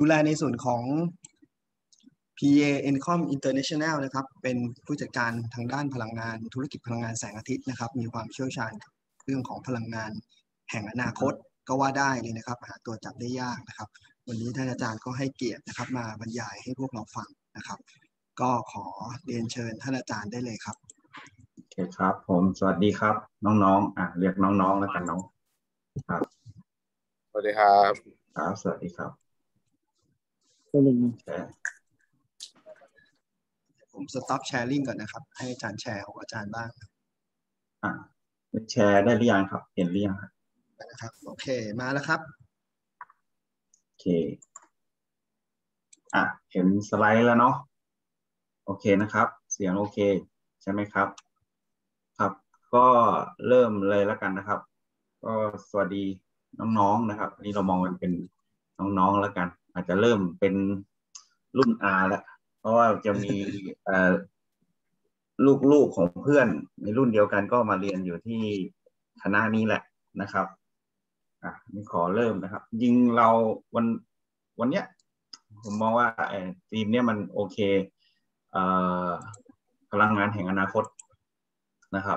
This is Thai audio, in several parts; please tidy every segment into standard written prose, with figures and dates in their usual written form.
ดูแลในส่วนของ PA Encom International นะครับเป็นผู้จัดการทางด้านพลังงานธุรกิจพลังงานแสงอาทิตย์นะครับมีความเชี่ยวชาญเรื่องของพลังงานแห่งอนาคตก็ว่าได้เลยนะครับหาตัวจับได้ยากนะครับวันนี้ท่านอาจารย์ก็ให้เกียรตินะครับมาบรรยายให้พวกเราฟังนะครับก็ขอเรียนเชิญท่านอาจารย์ได้เลยครับโอเคครับผมสวัสดีครับน้องๆเรียกน้องๆแล้วกันน้องครับสวัสดีครับครับสวัสดีครับผมสต็อปแชร์ลิงก์ก่อนนะครับให้อาจารย์แชร์ของอาจารย์บ้างแชร์ได้หรือยังครับเห็นหรือยังนะครับโอเคมาแล้วครับโอเคเห็นสไลด์แล้วเนาะโอเคนะครับเสียงโอเคใช่ไหมครับครับก็เริ่มเลยแล้วกันนะครับก็สวัสดีน้องๆนะครับนี่เรามองกันเป็นน้องๆแล้วกันอาจจะเริ่มเป็นรุ่น R แล้วเพราะว่าจะมีลูกของเพื่อนในรุ่นเดียวกันก็มาเรียนอยู่ที่คณะนี้แหละนะครับนี่ขอเริ่มนะครับยิงเราวันเนี้ยผมมองว่าทีมเนี้ยมันโอเคพลังงานแห่งอนาคตนะครับ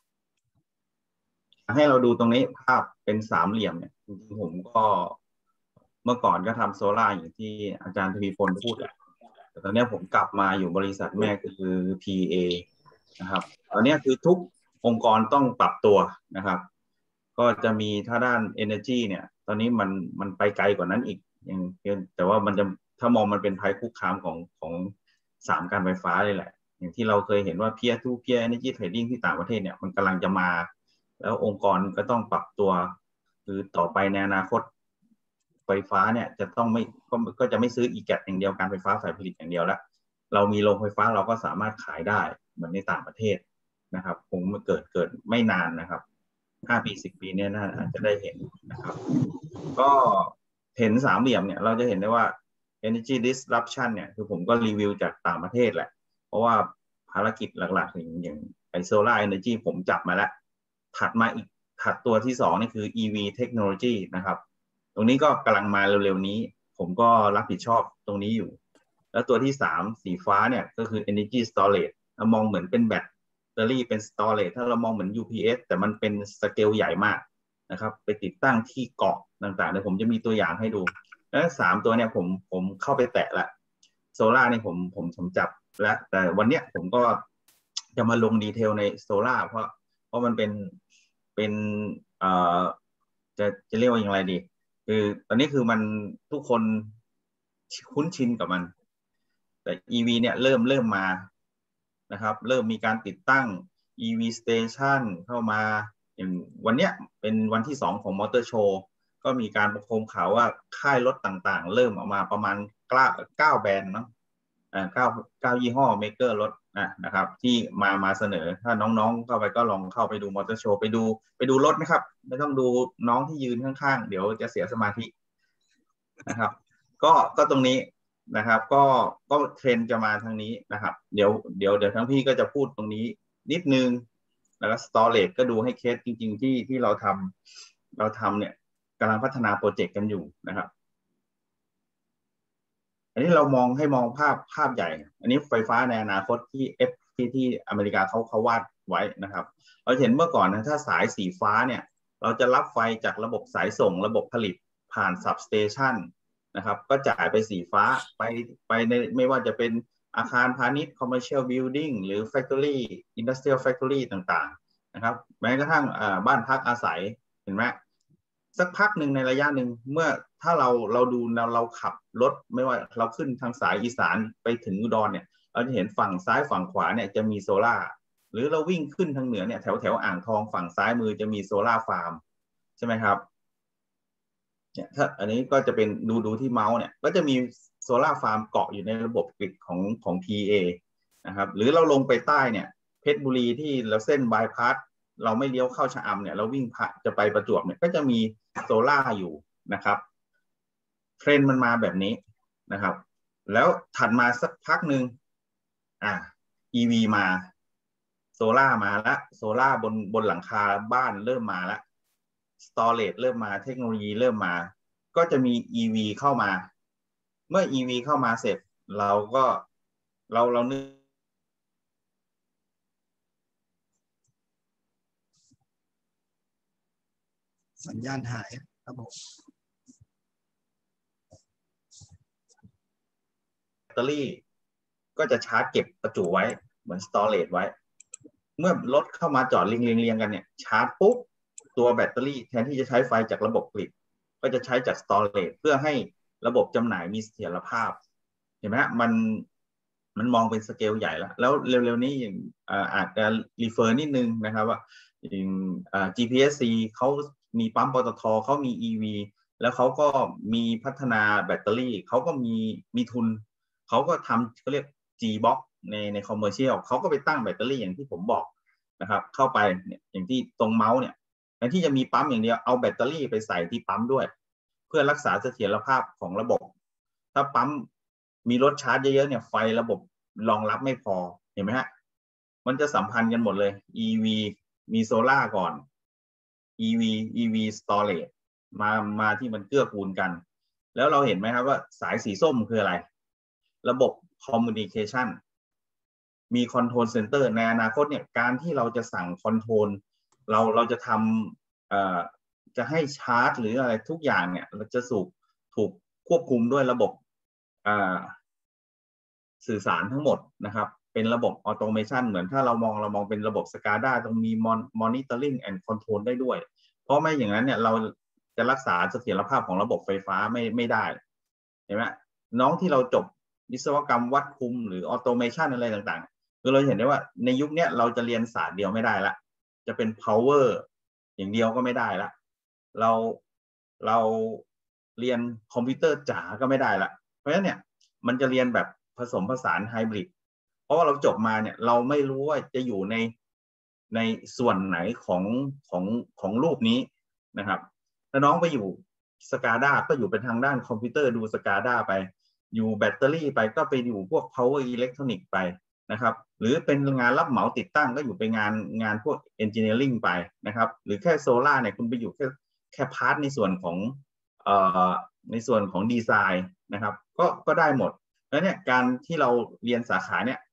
ให้เราดูตรงนี้ภาพเป็นสามเหลี่ยมเนี่ยจริงๆผมก็เมื่อก่อนก็ทำโซล่าอย่างที่อาจารย์ทวีพลพูดแหละแต่ตอนนี้ผมกลับมาอยู่บริษัทแม่ก็คือ PA นะครับตอนนี้คือทุกองค์กรต้องปรับตัวนะครับก็จะมีถ้าด้าน Energy เนี่ยตอนนี้มันไปไกลกว่านั้นอีกอย่างแต่ว่ามันจะถ้ามองมันเป็นภัยคุกคามของสามการไฟฟ้าเลยแหละอย่างที่เราเคยเห็นว่า peer to peer energy trading ที่ต่างประเทศเนี่ยมันกำลังจะมาแล้วองค์กรก็ต้องปรับตัวคือต่อไปในอนาคตไฟฟ้าเนี่ยจะต้องไม่ก็จะไม่ซื้ออีแกตอย่างเดียวการไฟฟ้าฝ่ายผลิตอย่างเดียวแล้วเรามีโรงไฟฟ้าเราก็สามารถขายได้เหมือนในต่างประเทศนะครับคงมาเกิดไม่นานนะครับ5 ปี 10 ปีเนี่ยน่าอาจจะได้เห็นนะครับก็เห็นสามเหลี่ยมเนี่ยเราจะเห็นได้ว่า energy disruption เนี่ยคือผมก็รีวิวจากต่างประเทศแหละเพราะว่าภารกิจหลักๆอย่างไอ solar energy ผมจับมาแล้วถัดตัวที่2นี่คือ EV technology นะครับตรงนี้ก็กำลังมาเร็วๆนี้ผมก็รับผิดชอบตรงนี้อยู่แล้วตัวที่3สีฟ้าเนี่ยก็คือ energy storage เรามองเหมือนเป็นแบตเตอรี่เป็น storage ถ้าเรามองเหมือน UPS แต่มันเป็นสเกลใหญ่มากนะครับไปติดตั้งที่เกาะต่างๆเดี๋ยวผมจะมีตัวอย่างให้ดูแล้ว3ตัวเนี่ยผมเข้าไปแตะละโซล่านี่ผมจับแล้วแต่วันเนี้ยผมก็จะมาลงดีเทลในโซล่าเพราะมันเป็นจะเรียกว่าอย่างไรดีคือตอนนี้คือมันทุกคนคุ้นชินกับมันแต่ EV เนี่ยเริ่มมานะครับเริ่มมีการติดตั้ง EV Station เข้ามาอย่างวันเนี้ยเป็นวันที่2ของมอเตอร์โชว์ก็มีการประโคมข่าวว่าค่ายรถต่างๆเริ่มออกมาประมาณ9แบรนด์เนาะ9ยี่ห้อเมเกอร์รถนะครับที่มาเสนอถ้าน้องๆเข้าไปก็ลองเข้าไปดูมอเตอร์โชว์ไปดูรถนะครับไม่ต้องดูน้องที่ยืนข้างๆเดี๋ยวจะเสียสมาธินะครับก็ตรงนี้นะครับก็เทรนจะมาทางนี้นะครับเดี๋ยวทั้งพี่ก็จะพูดตรงนี้นิดนึงแล้วก็สตอเรจก็ดูให้เคสจริงๆที่เราทำเนี่ยกำลังพัฒนาโปรเจกต์กันอยู่นะครับอันนี้เรามองภาพใหญ่อันนี้ไฟฟ้าในอนาคตที่อเมริกาเขาวาดไว้นะครับเราเห็นเมื่อก่อนนะถ้าสายสีฟ้าเนี่ยเราจะรับไฟจากระบบสายส่งระบบผลิตผ่านซับสเตชันนะครับก็จ่ายไปสีฟ้าไปในไม่ว่าจะเป็นอาคารพาณิชย์ commercial building หรือ factory industrial factory ต่างๆนะครับแม้กระทั่งบ้านพักอาศัยเห็นไหมสักพักหนึ่งในระยะหนึ่งเมื่อถ้าเราดูเราขับรถไม่ว่าเราขึ้นทางสายอีสานไปถึงอุดรเนี่ยเราจะเห็นฝั่งซ้ายฝั่งขวาเนี่ยจะมีโซล่าหรือเราวิ่งขึ้นทางเหนือเนี่ยแถวอ่างทองฝั่งซ้ายมือจะมีโซล่าฟาร์มใช่ไหมครับเนี่ยถ้าอันนี้ก็จะเป็นดูที่เมาส์เนี่ยก็จะมีโซล่าฟาร์มเกาะอยู่ในระบบกริดของ PA นะครับหรือเราลงไปใต้เนี่ยเพชรบุรีที่เราเส้นบายพาสเราไม่เลี้ยวเข้าชะอำเนี่ยเราวิ่งจะไปประจวบเนี่ยก็จะมีโซล่าอยู่นะครับเทรนด์มันมาแบบนี้นะครับแล้วถัดมาสักพักหนึ่งEV มาโซล่ามาแล้วโซล่าบนหลังคาบ้านเริ่มมาแล้วสตอเรจเริ่มมาเทคโนโลยีเริ่มมาก็จะมี EV เข้ามาเมื่อ EV เข้ามาเสร็จเราก็เรานึกสัญญาณหายครับผมแบตเตอรี่ก็จะชาร์จเก็บประจุไว้เหมือนสตอเรจไว้เมื่อรถเข้ามาจอดเรียงกันเนี่ยชาร์จปุ๊บตัวแบตเตอรี่แทนที่จะใช้ไฟจากระบบกริดก็จะใช้จากสตอเรจเพื่อให้ระบบจำหน่ายมีเสถียรภาพเห็นไหมมันมองเป็นสเกลใหญ่แล้วเร็วๆนี้อย่างอาจจะรีเฟอร์นิดนึงนะครับว่าอย่างGPSC เขามีปั๊มปตทเขามี EV แล้วเขาก็มีพัฒนาแบตเตอรี่เขาก็มีทุนเขาก็ทำเขาเรียก G-Box ในคอมเมอร์เชียลเขาก็ไปตั้งแบตเตอรี่อย่างที่ผมบอกนะครับเข้าไปเนี่ยอย่างที่ตรงเมาส์เนี่ยแทนที่จะมีปั๊มอย่างเดียวเอาแบตเตอรี่ไปใส่ที่ปั๊มด้วยเพื่อรักษาเสถียรภาพของระบบถ้าปั๊มมีรถชาร์จเยอะๆเนี่ยไฟระบบรองรับไม่พอเห็นไหมฮะมันจะสัมพันธ์กันหมดเลย EV มีโซล่าก่อน EV storage มาที่มันเกื้อกูลกันแล้วเราเห็นไหมครับว่าสายสีส้มคืออะไรระบบ communication มี control center ในอนาคตเนี่ยการที่เราจะสั่ง control เราจะทำจะให้ชาร์จหรืออะไรทุกอย่างเนี่ยเราจะถูกควบคุมด้วยระบบสื่อสารทั้งหมดนะครับเป็นระบบออโตเมชันเหมือนถ้าเรามองเป็นระบบ SCADA ต้องมี monitoring and control ได้ด้วยเพราะไม่อย่างนั้นเนี่ยเราจะรักษาเสถียรภาพของระบบไฟฟ้าไม่ได้เห็นไหมน้องที่เราจบวิศวกรรมวัดคุมหรือออโตเมชันอะไรต่างๆคือเราเห็นได้ว่าในยุคนี้เราจะเรียนศาสตร์เดียวไม่ได้ละจะเป็น power อย่างเดียวก็ไม่ได้ละเราเรียนคอมพิวเตอร์จ๋าก็ไม่ได้ละเพราะฉะนั้นเนี่ยมันจะเรียนแบบผสมผสานไฮบริดเพราะว่าเราจบมาเนี่ยเราไม่รู้ว่าจะอยู่ในส่วนไหนของรูปนี้นะครับถ้าน้องไปอยู่SCADAก็อยู่เป็นทางด้านคอมพิวเตอร์ดูSCADAไปอยู่แบตเตอรี่ไปก็ไปอยู่พวก power electronic ไปนะครับหรือเป็นงานรับเหมาติดตั้งก็อยู่ไปงานพวก engineering ไปนะครับหรือแค่โซล่าเนี่ยคุณไปอยู่แค่พาร์ทในส่วนของดีไซน์นะครับก็ได้หมดแล้วเนี่ยการที่เราเรียนสาขาเนี่ย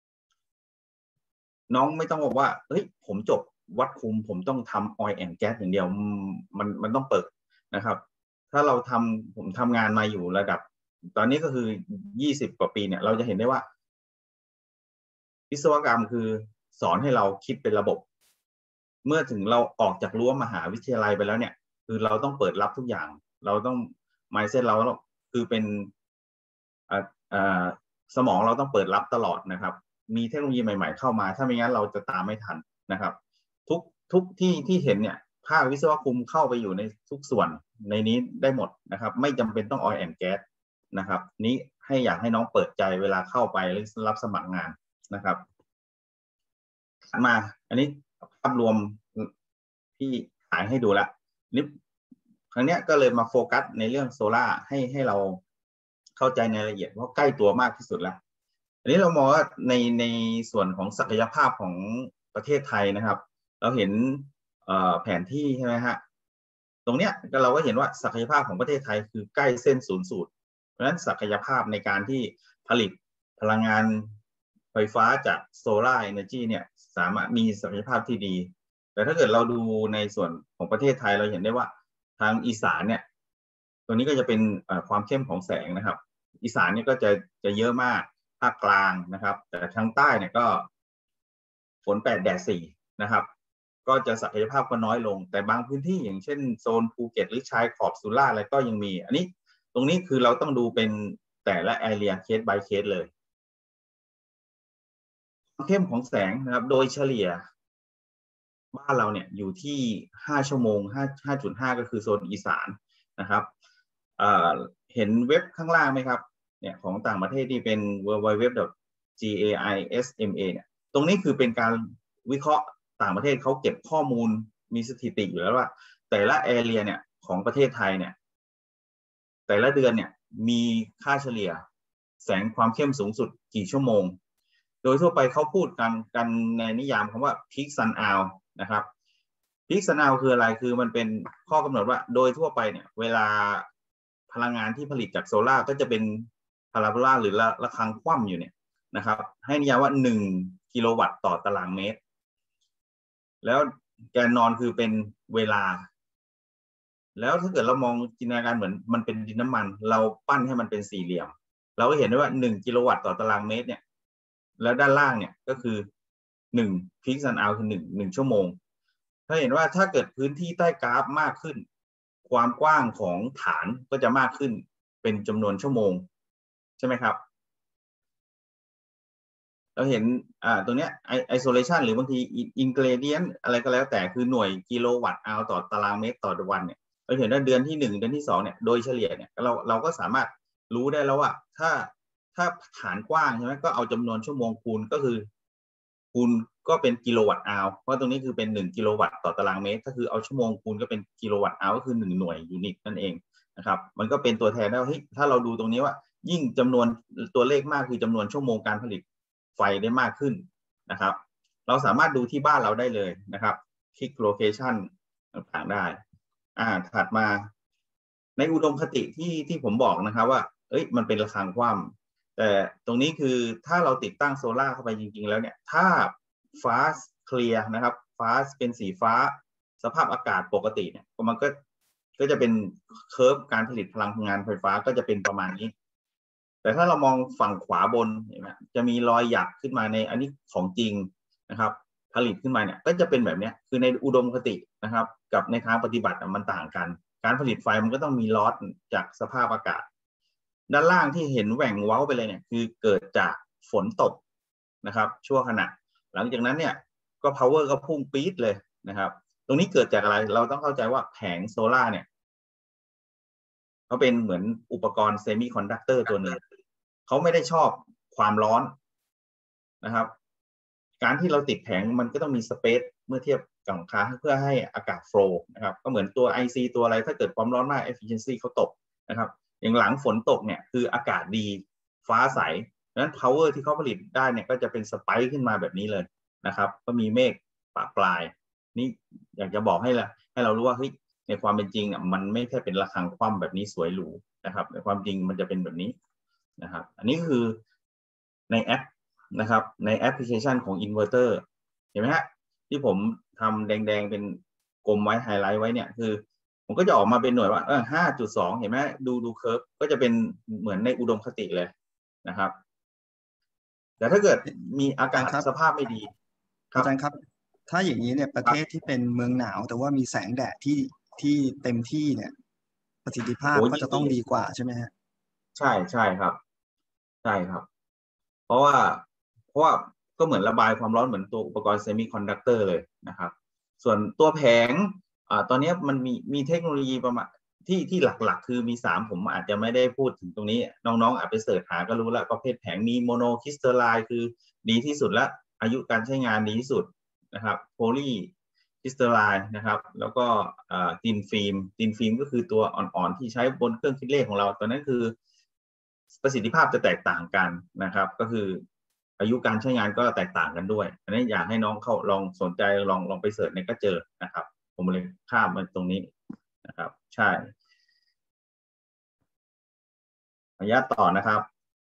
น้องไม่ต้องบอกว่าเฮ้ยผมจบวัดคุมผมต้องทำ oil and gas อย่างเดียวมันต้องเปิดนะครับถ้าผมทำงานมาอยู่ระดับตอนนี้ก็คือ20 กว่าปีเนี่ยเราจะเห็นได้ว่าวิศวกรรมคือสอนให้เราคิดเป็นระบบเมื่อถึงเราออกจากรั้วมหาวิทยาลัยไปแล้วเนี่ยคือเราต้องเปิดรับทุกอย่างเราต้อง mindset เราคือเป็นสมองเราต้องเปิดรับตลอดนะครับมีเทคโนโลยีใหม่ๆเข้ามาถ้าไม่งั้นเราจะตามไม่ทันนะครับทุกที่เห็นเนี่ยภาควิศวกรรมเข้าไปอยู่ในทุกส่วนในนี้ได้หมดนะครับไม่จำเป็นต้อง oil and gas นะครับนี้อยากให้น้องเปิดใจเวลาเข้าไปหรือรับสมัครงานนะครับมาอันนี้ภาพรวมที่ถ่ายให้ดูละนี่ครั้งนี้ก็เลยมาโฟกัสในเรื่องโซล่าให้เราเข้าใจในรายละเอียดเพราะใกล้ตัวมากที่สุดแล้วอันนี้เรามองว่าในส่วนของศักยภาพของประเทศไทยนะครับเราเห็นแผนที่ใช่ไหมฮะตรงเนี้ยเราก็เห็นว่าศักยภาพของประเทศไทยคือใกล้เส้นศูนย์สูตรเพราะฉะนั้นศักยภาพในการที่ผลิตพลังงานไฟฟ้าจากโซล่าร์เอเนอร์จีเนี่ยสามารถมีศักยภาพที่ดีแต่ถ้าเกิดเราดูในส่วนของประเทศไทยเราเห็นได้ว่าทางอีสานเนี่ยตัวนี้ก็จะเป็นความเข้มของแสงนะครับอีสานเนี่ยก็จะเยอะมากภาคกลางนะครับแต่ทางใต้เนี่ยก็ฝน8 แดด 4นะครับก็จะศักยภาพก็น้อยลงแต่บางพื้นที่อย่างเช่นโซนภูเก็ตหรือชายขอบสุราษฎร์อะไรก็ยังมีอันนี้ตรงนี้คือเราต้องดูเป็นแต่ละแอเรียเคส by เคสเลยความเข้มของแสงนะครับโดยเฉลี่ยบ้านเราเนี่ยอยู่ที่5 ชั่วโมง 5.5 ก็คือโซนอีสานนะครับเห็นเว็บข้างล่างไหมครับเนี่ยของต่างประเทศที่เป็น www.gaisma เนี่ยตรงนี้คือเป็นการวิเคราะห์ต่างประเทศเขาเก็บข้อมูลมีสถิติอยู่แล้วว่าแต่ละแอเรียเนี่ยของประเทศไทยเนี่ยแต่ละเดือนเนี่ยมีค่าเฉลี่ยแสงความเข้มสูงสุดกี่ชั่วโมงโดยทั่วไปเขาพูดกันในนิยามคำว่า peak sun hour นะครับ peak sun hour คืออะไรคือมันเป็นข้อกำหนดว่าโดยทั่วไปเนี่ยเวลาพลังงานที่ผลิตจากโซล่าก็จะเป็นพาราโบลาหรือระฆังคว่ำอยู่เนี่ยนะครับให้นิยามว่า1กิโลวัตต์ต่อตารางเมตรแล้วแกนนอนคือเป็นเวลาแล้วถ้าเกิดเรามองจินตนาการเหมือนมันเป็นดินน้ำมันเราปั้นให้มันเป็นสี่เหลี่ยมเราก็เห็นได้ว่า1กิโลวัตต์ต่อตารางเมตรเนี่ยแล้วด้านล่างเนี่ยก็คือ1พิกซันอัลคือ1ชั่วโมงถ้าเห็นว่าถ้าเกิดพื้นที่ใต้กราฟมากขึ้นความกว้างของฐานก็จะมากขึ้นเป็นจำนวนชั่วโมงใช่ไหมครับเราเห็นตรงเนี้ยไอโซเลชันหรือบางทีอินเกรเดียนอะไรก็แล้วแต่คือหน่วยกิโลวัตต์อัลต่อตารางเมตรต่อวันเนี่ยเราเห็นว่าเดือนที่1เดือนที่2เนี่ยโดยเฉลี่ยเนี่ยเราก็สามารถรู้ได้แล้วว่าถ้าฐานกว้างใช่ไหมก็เอาจำนวนชั่วโมงคูณก็คือคูณก็เป็นกิโลวัตต์อัลเพราะตรงนี้คือเป็น1กิโลวัตต์ต่อตารางเมตรก็คือเอาชั่วโมงคูณก็เป็นกิโลวัตต์อัลก็คือ1หน่วยยูนิตนั่นเองนะครับมันก็เป็นตัวแทนได้ว่าถ้าเราดูตรงนี้ว่ายิ่งจำนวนตัวเลขมากคือจำนวนชั่วโมงการผลิตไฟได้มากขึ้นนะครับเราสามารถดูที่บ้านเราได้เลยนะครับคลิกโลเคชันต่างๆได้ถัดมาในอุดมคติที่ผมบอกนะครับว่ามันเป็นระฆังคว่ำแต่ตรงนี้คือถ้าเราติดตั้งโซล่าเข้าไปจริงๆแล้วเนี่ยถ้าฟ้าเคลียร์นะครับฟ้าเป็นสีฟ้าสภาพอากาศปกติเนี่ยมันก็จะเป็นเคอร์ฟการผลิตพลังงานไฟฟ้าก็จะเป็นประมาณนี้แต่ถ้าเรามองฝั่งขวาบนเห็นไหมจะมีรอยหยักขึ้นมาในอันนี้ของจริงนะครับผลิตขึ้นมาเนี่ยก็จะเป็นแบบนี้คือในอุดมคตินะครับกับในทางปฏิบัติมันต่างกันการผลิตไฟมันก็ต้องมีลอสจากสภาพอากาศด้านล่างที่เห็นแหว่งเว้าไปเลยเนี่ยคือเกิดจากฝนตกนะครับชั่วขณะหลังจากนั้นเนี่ยก็ power ก็พุ่งปี๊ดเลยนะครับตรงนี้เกิดจากอะไรเราต้องเข้าใจว่าแผงโซล่าเนี่ยเขาเป็นเหมือนอุปกรณ์เซมิคอนดักเตอร์ตัวหนึ่งเขาไม่ได้ชอบความร้อนนะครับการที่เราติดแผงมันก็ต้องมีสเปซเมื่อเทียบกับหลังคาเพื่อให้อากาศโฟลว์นะครับก็เหมือนตัว IC ตัวอะไรถ้าเกิดความร้อนมาก efficiency เขาตกนะครับอย่างหลังฝนตกเนี่ยคืออากาศดีฟ้าใสดังนั้น power ที่เขาผลิตได้เนี่ยก็จะเป็นสไปค์ขึ้นมาแบบนี้เลยนะครับก็มีเมฆปะปลายนี่อยากจะบอกให้เรารู้ว่าเฮ้ยในความเป็นจริงมันไม่ใช่เป็นระฆังคว่ำแบบนี้สวยหรูนะครับในความจริงมันจะเป็นแบบนี้นะครับอันนี้คือในแอปนะครับในแอปพลิเคชันของอินเวอร์เตอร์เห็นไหมฮะที่ผมทำแดงๆเป็นกลมไว้ไฮไลท์ไว้เนี่ยคือผมก็จะออกมาเป็นหน่วยว่า5.2 เห็นไหมดูเคิร์ฟก็จะเป็นเหมือนในอุดมคติเลยนะครับแต่ถ้าเกิดมีอากาศสภาพไม่ดีอาจารย์ครับถ้าอย่างนี้เนี่ยประเทศที่เป็นเมืองหนาวแต่ว่ามีแสงแดดที่เต็มที่เนี่ยประสิทธิภาพก็จะต้องดีกว่าใช่ไหมฮะใช่ครับใช่ครับเพราะว่าก็เหมือนระบายความร้อนเหมือนตัวอุปกรณ์เซมิคอนดักเตอร์เลยนะครับส่วนตัวแผงตอนนี้มันมีเทคโนโลยีประมาณที่หลักๆคือมี3ผมอาจจะไม่ได้พูดถึงตรงนี้น้องๆอาจไปเสิร์ชหาก็รู้แล้วประเภทแผงมีโมโนคริสตัลไลน์คือดีที่สุดและอายุการใช้งานดีที่สุดนะครับโพลีคริสตัลไลน์นะครับแล้วก็ตินฟิล์มก็คือตัวอ่อนๆที่ใช้บนเครื่องคิดเลขของเราตอนนั้นคือประสิทธิภาพจะแตกต่างกันนะครับก็คืออายุการใช้งานก็แตกต่างกันด้วยอันนี้อยากให้น้องเขาลองสนใจลองไปเสิร์ชในก็เจอนะครับผมเลยข้ามมาตรงนี้นะครับใช่ระยะต่อนะครับ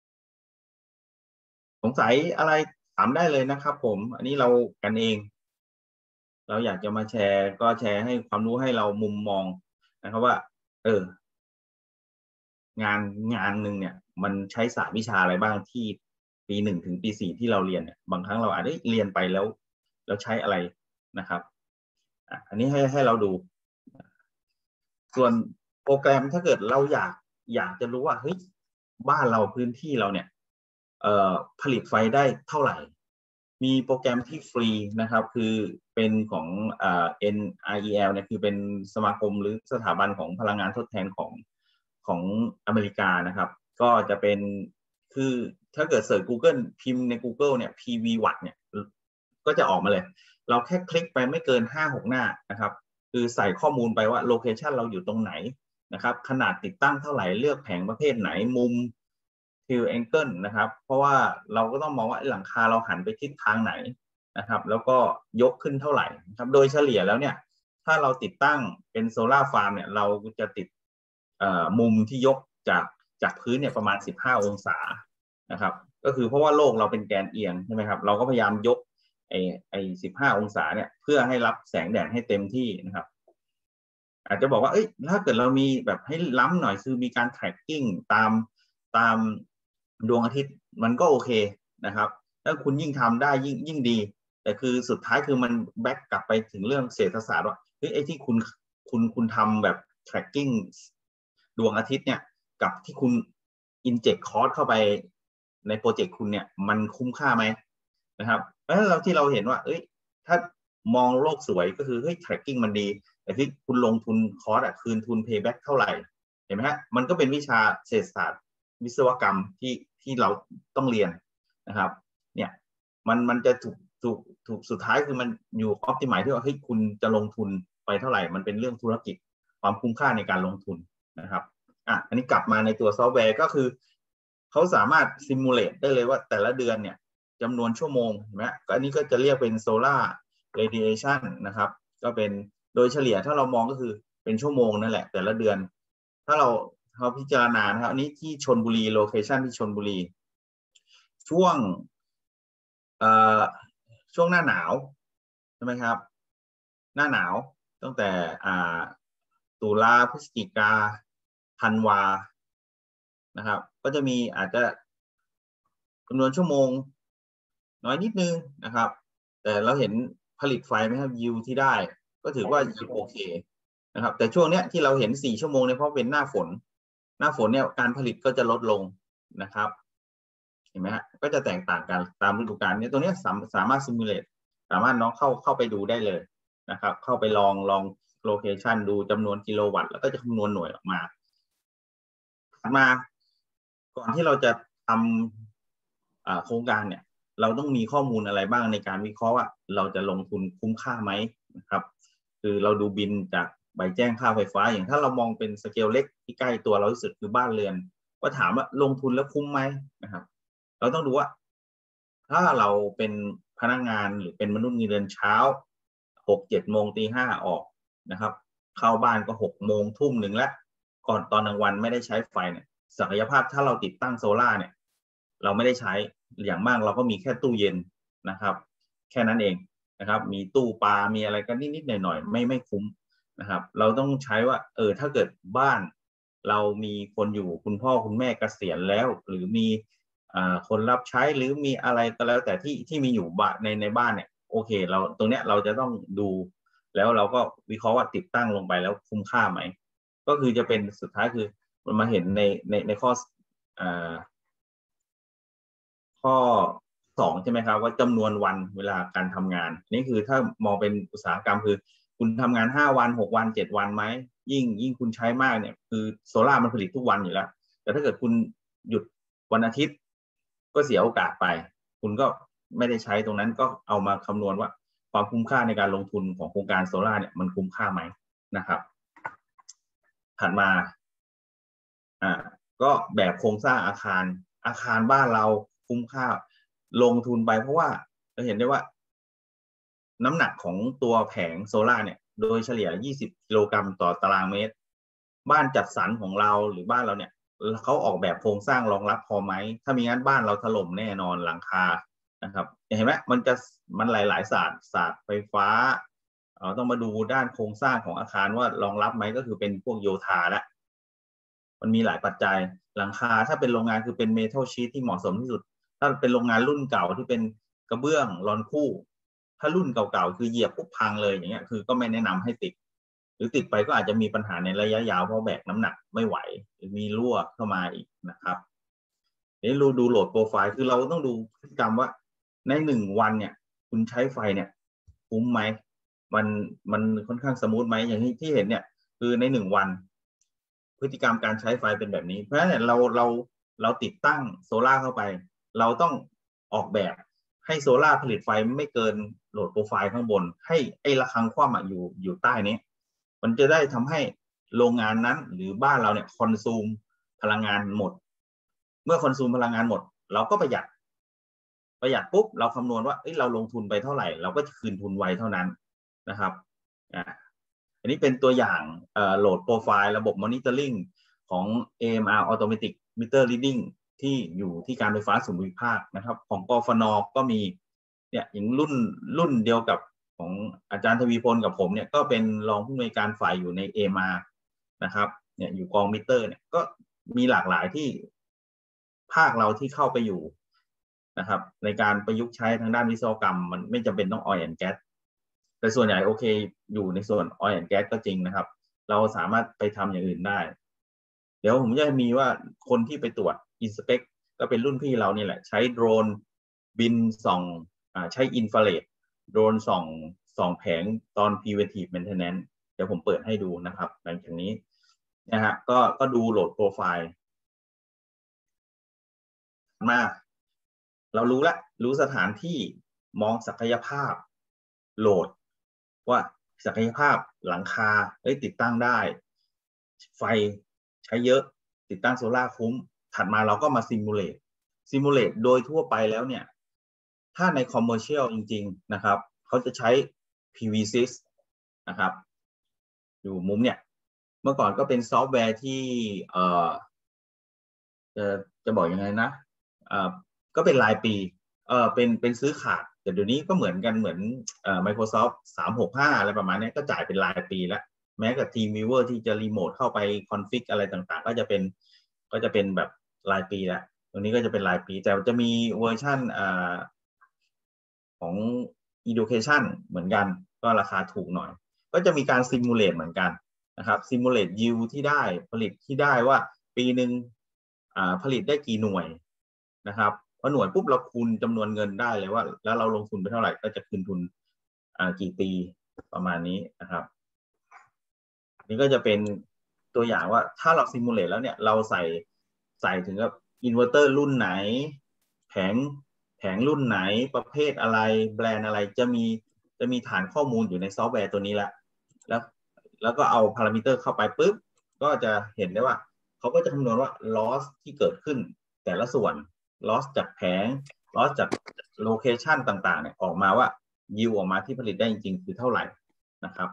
สงสัยอะไรถามได้เลยนะครับผมอันนี้เรากันเองเราอยากจะมาแชร์ก็แชร์ให้ความรู้ให้เรามุมมองนะครับว่างานหนึ่งเนี่ยมันใช้ศาสตร์วิชาอะไรบ้างที่ปี1ถึงปี4ที่เราเรียนเนี่ยบางครั้งเราอาจจะเรียนไปแล้วใช้อะไรนะครับอันนี้ให้เราดูส่วนโปรแกรมถ้าเกิดเราอยากจะรู้ว่าเฮ้ยบ้านเราพื้นที่เราเนี่ยผลิตไฟได้เท่าไหร่มีโปรแกรมที่ฟรีนะครับคือเป็นของNREL เนี่ยคือเป็นสมาคมหรือสถาบันของพลังงานทดแทนของอเมริกานะครับก็จะเป็นคือถ้าเกิดเสิร์ช Google พิมพ์ใน Google เนี่ย PV Watt เนี่ยก็จะออกมาเลยเราแค่คลิกไปไม่เกิน 5-6 หน้านะครับคือใส่ข้อมูลไปว่าโลเคชันเราอยู่ตรงไหนนะครับขนาดติดตั้งเท่าไหร่เลือกแผงประเภทไหนมุมทิวแองเกิลนะครับเพราะว่าเราก็ต้องมองว่าหลังคาเราหันไปทิศทางไหนนะครับแล้วก็ยกขึ้นเท่าไหร่นะครับโดยเฉลี่ยแล้วเนี่ยถ้าเราติดตั้งเป็นโซล่าร์ฟาร์มเนี่ยเราจะติดมุมที่ยกจากพื้นเนี่ยประมาณ15 องศานะครับก็คือเพราะว่าโลกเราเป็นแกนเอียงใช่ไหมครับเราก็พยายามยกไอ้15 องศาเนี่ยเพื่อให้รับแสงแดดให้เต็มที่นะครับอาจจะบอกว่าเอ้ยถ้าเกิดเรามีแบบให้ล้ำหน่อยคือมีการ tracking ตามดวงอาทิตย์มันก็โอเคนะครับถ้าคุณยิ่งทำได้ยิ่งดีแต่คือสุดท้ายคือมันแบ็กกลับไปถึงเรื่องเศรษฐศาสตร์ว่าเฮ้ยไอ้ที่คุณทำแบบ tracking ดวงอาทิตย์เนี่ยกับที่คุณ inject cost เข้าไปในโปรเจกต์คุณเนี่ยมันคุ้มค่าไหมนะครับเพราะฉะนั้นที่เราเห็นว่าเอ้ยถ้ามองโลกสวยก็คือเฮ้ย tracking มันดีแต่ที่คุณลงทุนคอร์สคืนทุน payback เท่าไหร่เห็นไหมฮะมันก็เป็นวิชาเศรษฐศาสตร์วิศวกรรมที่เราต้องเรียนนะครับเนี่ยมันจะถูกสุดท้ายคือมันอยู่ optimize ที่ว่าเฮ้ยคุณจะลงทุนไปเท่าไหร่มันเป็นเรื่องธุรกิจความคุ้มค่าในการลงทุนนะครับอันนี้กลับมาในตัวซอฟต์แวร์ก็คือเขาสามารถซิมูเลตได้เลยว่าแต่ละเดือนเนี่ยจำนวนชั่วโมงเห็นไหมอันนี้ก็จะเรียกเป็น solar radiation นะครับก็เป็นโดยเฉลี่ยถ้าเรามองก็คือเป็นชั่วโมงนั่นแหละแต่ละเดือนถ้าเราพิจารณานะครับอันนี้ที่ชลบุรีโลเคชันที่ชลบุรีช่วงหน้าหนาวใช่ไหมครับหน้าหนาวตั้งแต่ตุลาพฤศจิกาธันวานะครับก็จะมีอาจจะจำนวนชั่วโมงน้อยนิดนึงนะครับแต่เราเห็นผลิตไฟไหมครับยิวที่ได้ก็ถือว่าโอเคนะครับแต่ช่วงเนี้ยที่เราเห็น4 ชั่วโมงเนี่ยเพราะเป็นหน้าฝนเนี่ยการผลิตก็จะลดลงนะครับเห็นไหมฮะก็จะแตกต่างกันตามฤดูกาลเนี่ยตัวนี้สามารถซิมูเลตสามารถน้องเข้าไปดูได้เลยนะครับเข้าไปลองโลเคชันดูจำนวนกิโลวัตต์แล้วก็จะคำนวณหน่วยออกมาก่อนที่เราจะทำโครงการเนี่ยเราต้องมีข้อมูลอะไรบ้างในการวิเคราะห์ว่าเราจะลงทุนคุ้มค่าไหมนะครับคือเราดูบินจากใบแจ้งค่าไฟฟ้าอย่างถ้าเรามองเป็นสเกลเล็กที่ใกล้ตัวเราที่สุดคือบ้านเรือนก็ถามว่าลงทุนแล้วคุ้มไหมนะครับเราต้องดูว่าถ้าเราเป็นพนักงานหรือเป็นมนุษย์เงินเดือนเช้า6-7 โมงตี 5ออกนะครับเข้าบ้านก็6 โมงทุ่มหนึ่งแล้วก่อนตอนกลางวันไม่ได้ใช้ไฟเนี่ยศักยภาพถ้าเราติดตั้งโซล่าเนี่ยเราไม่ได้ใช้อย่างมากเราก็มีแค่ตู้เย็นนะครับแค่นั้นเองนะครับมีตู้ปลามีอะไรกันนิดๆหน่อยๆไม่คุ้มนะครับเราต้องใช้ว่าถ้าเกิดบ้านเรามีคนอยู่คุณพ่อคุณแม่เกษียณแล้วหรือมีคนรับใช้หรือมีอะไรก็แล้วแต่ที่มีอยู่ในบ้านเนี่ยโอเคเราตรงเนี้ยเราจะต้องดูแล้วเราก็วิเคราะห์ว่าติดตั้งลงไปแล้วคุ้มค่าไหมก็คือจะเป็นสุดท้ายคือมันมาเห็นในข้อ2ใช่ไหมครับว่าจำนวนวันเวลาการทำงานนี่คือถ้ามองเป็นอุตสาหกรรมคือคุณทำงาน5 วัน6 วัน7 วันไหมยิ่งคุณใช้มากเนี่ยคือโซล่ามันผลิตทุกวันอยู่แล้วแต่ถ้าเกิดคุณหยุดวันอาทิตย์ก็เสียโอกาสไปคุณก็ไม่ได้ใช้ตรงนั้นก็เอามาคำนวณว่าความคุ้มค่าในการลงทุนของโครงการโซล่าเนี่ยมันคุ้มค่าไหมนะครับถัดมาก็แบบโครงสร้างอาคารบ้านเราคุ้มค่าลงทุนไปเพราะว่าเราเห็นได้ว่าน้ำหนักของตัวแผงโซล่าเนี่ยโดยเฉลี่ย20 กิโลกรัมต่อตารางเมตรบ้านจัดสรรของเราหรือบ้านเราเนี่ยเขาออกแบบโครงสร้างรองรับพอไหมถ้ามีงั้นบ้านเราถล่มแน่นอนหลังคานะครับเห็นไหมมันหลายศาสตร์ไฟฟ้าต้องมาดูด้านโครงสร้างของอาคารว่ารองรับไหมก็คือเป็นพวกโยธาแล้วมันมีหลายปัจจัยหลังคาถ้าเป็นโรงงานคือเป็นเมทัลชีทที่เหมาะสมที่สุดถ้าเป็นโรงงานรุ่นเก่าที่เป็นกระเบื้องรอนคู่ถ้ารุ่นเก่าๆคือเหยียบปุ๊บพังเลยอย่างเงี้ยคือก็ไม่แนะนำให้ติดหรือติดไปก็อาจจะมีปัญหาในระยะยาวเพราะแบกน้ำหนักไม่ไหวหรือมีรั่วเข้ามาอีกนะครับนี่เราดูโหลดโปรไฟล์คือเราต้องดูพฤติกรรมว่าใน1 วันเนี่ยคุณใช้ไฟเนี่ยคุ้มไหมมันค่อนข้างสมูทไหมอย่างที่เห็นเนี่ยคือใน1 วันพฤติกรรมการใช้ไฟเป็นแบบนี้เพราะฉะนั้นเราติดตั้งโซล่าเข้าไปเราต้องออกแบบให้โซล่าผลิตไฟไม่เกินโหลดโปรไฟล์ข้างบนให้ไอ้ระฆังคว่ำอยู่ใต้นี้มันจะได้ทำให้โรงงานนั้นหรือบ้านเราเนี่ยคอนซูมพลังงานหมดเมื่อคอนซูมพลังงานหมดเราก็ประหยัดปุ๊บเราคำนวณว่าเราลงทุนไปเท่าไหร่เราก็จะคืนทุนไวเท่านั้นนะครับอันนี้เป็นตัวอย่างโหลดโปรไฟล์ระบบมอนิเตอร์ลิงของ AMR Automatic Meter Reading ที่อยู่ที่การไฟฟ้าส่วนภูมิภาคนะครับของกฟน.ก็มีเนี่ยอย่างรุ่นเดียวกับของอาจารย์ทวีพลกับผมเนี่ยก็เป็นรองผู้อำนวยการฝ่ายอยู่ใน AMR นะครับเนี่ยอยู่กองมิเตอร์เนี่ยก็มีหลากหลายที่ภาคเราที่เข้าไปอยู่นะครับในการประยุกต์ใช้ทางด้านวิศวกรรมมันไม่จำเป็นต้อง Oil and Gas แต่ส่วนใหญ่โอเคอยู่ในส่วน Oil and Gas ก็จริงนะครับเราสามารถไปทำอย่างอื่นได้เดี๋ยวผมจะมีว่าคนที่ไปตรวจ Inspect ก็เป็นรุ่นพี่เรานี่แหละใช้โดรนบินส่องใช้อินฟราเรดโดรนส่องแผงตอน preventive maintenance เดี๋ยวผมเปิดให้ดูนะครับหลังจากนี้นะฮะก็ดูโหลดโปรไฟล์มาเรารู้สถานที่มองศักยภาพโหลดว่าศักยภาพหลังคาติดตั้งได้ไฟใช้เยอะติดตั้งโซล่าคุ้มถัดมาเราก็มาซิมูเลตโดยทั่วไปแล้วเนี่ยถ้าในคอมเมอร์เชียลจริงๆนะครับเขาจะใช้ PV6 นะครับอยู่มุมเนี่ยเมื่อก่อนก็เป็นซอฟต์แวร์ที่จะบอกยังไงนะก็เป็นรายปีเป็นซื้อขาดแต่เดี๋ยวนี้ก็เหมือนกันเหมือนMicrosoft 365อะไรประมาณนี้ก็จ่ายเป็นรายปีแล้วแม้กับ TeamViewer ที่จะรีโมทเข้าไปคอนฟิกอะไรต่างๆก็จะเป็นแบบรายปีแล้วตรงนี้ก็จะเป็นรายปีแต่จะมีเวอร์ชันของ Education เหมือนกันก็ราคาถูกหน่อยก็จะมีการซิมูเลตเหมือนกันนะครับซิมูเลตยิวที่ได้ผลิตที่ได้ว่าปีหนึ่งผลิตได้กี่หน่วยนะครับพอหน่วยปุ๊บเราคูณจำนวนเงินได้เลยว่าแล้วเราลงทุนไปเท่าไหร่ก็จะคืนทุนกี่ปีประมาณนี้นะครับนี่ก็จะเป็นตัวอย่างว่าถ้าเราซิมูเลตแล้วเนี่ยเราใส่ถึงกับอินเวอร์เตอร์รุ่นไหนแผงรุ่นไหนประเภทอะไรแบรนด์อะไรจะมีฐานข้อมูลอยู่ในซอฟต์แวร์ตัวนี้แล้วก็เอาพารามิเตอร์เข้าไปปุ๊บก็จะเห็นได้ว่าเขาก็จะคำนวณว่า loss ที่เกิดขึ้นแต่ละส่วน loss จากแผง loss จากโลเคชันต่างๆเนี่ยออกมาว่า yield ออกมาที่ผลิตได้จริงๆคือเท่าไหร่นะครับ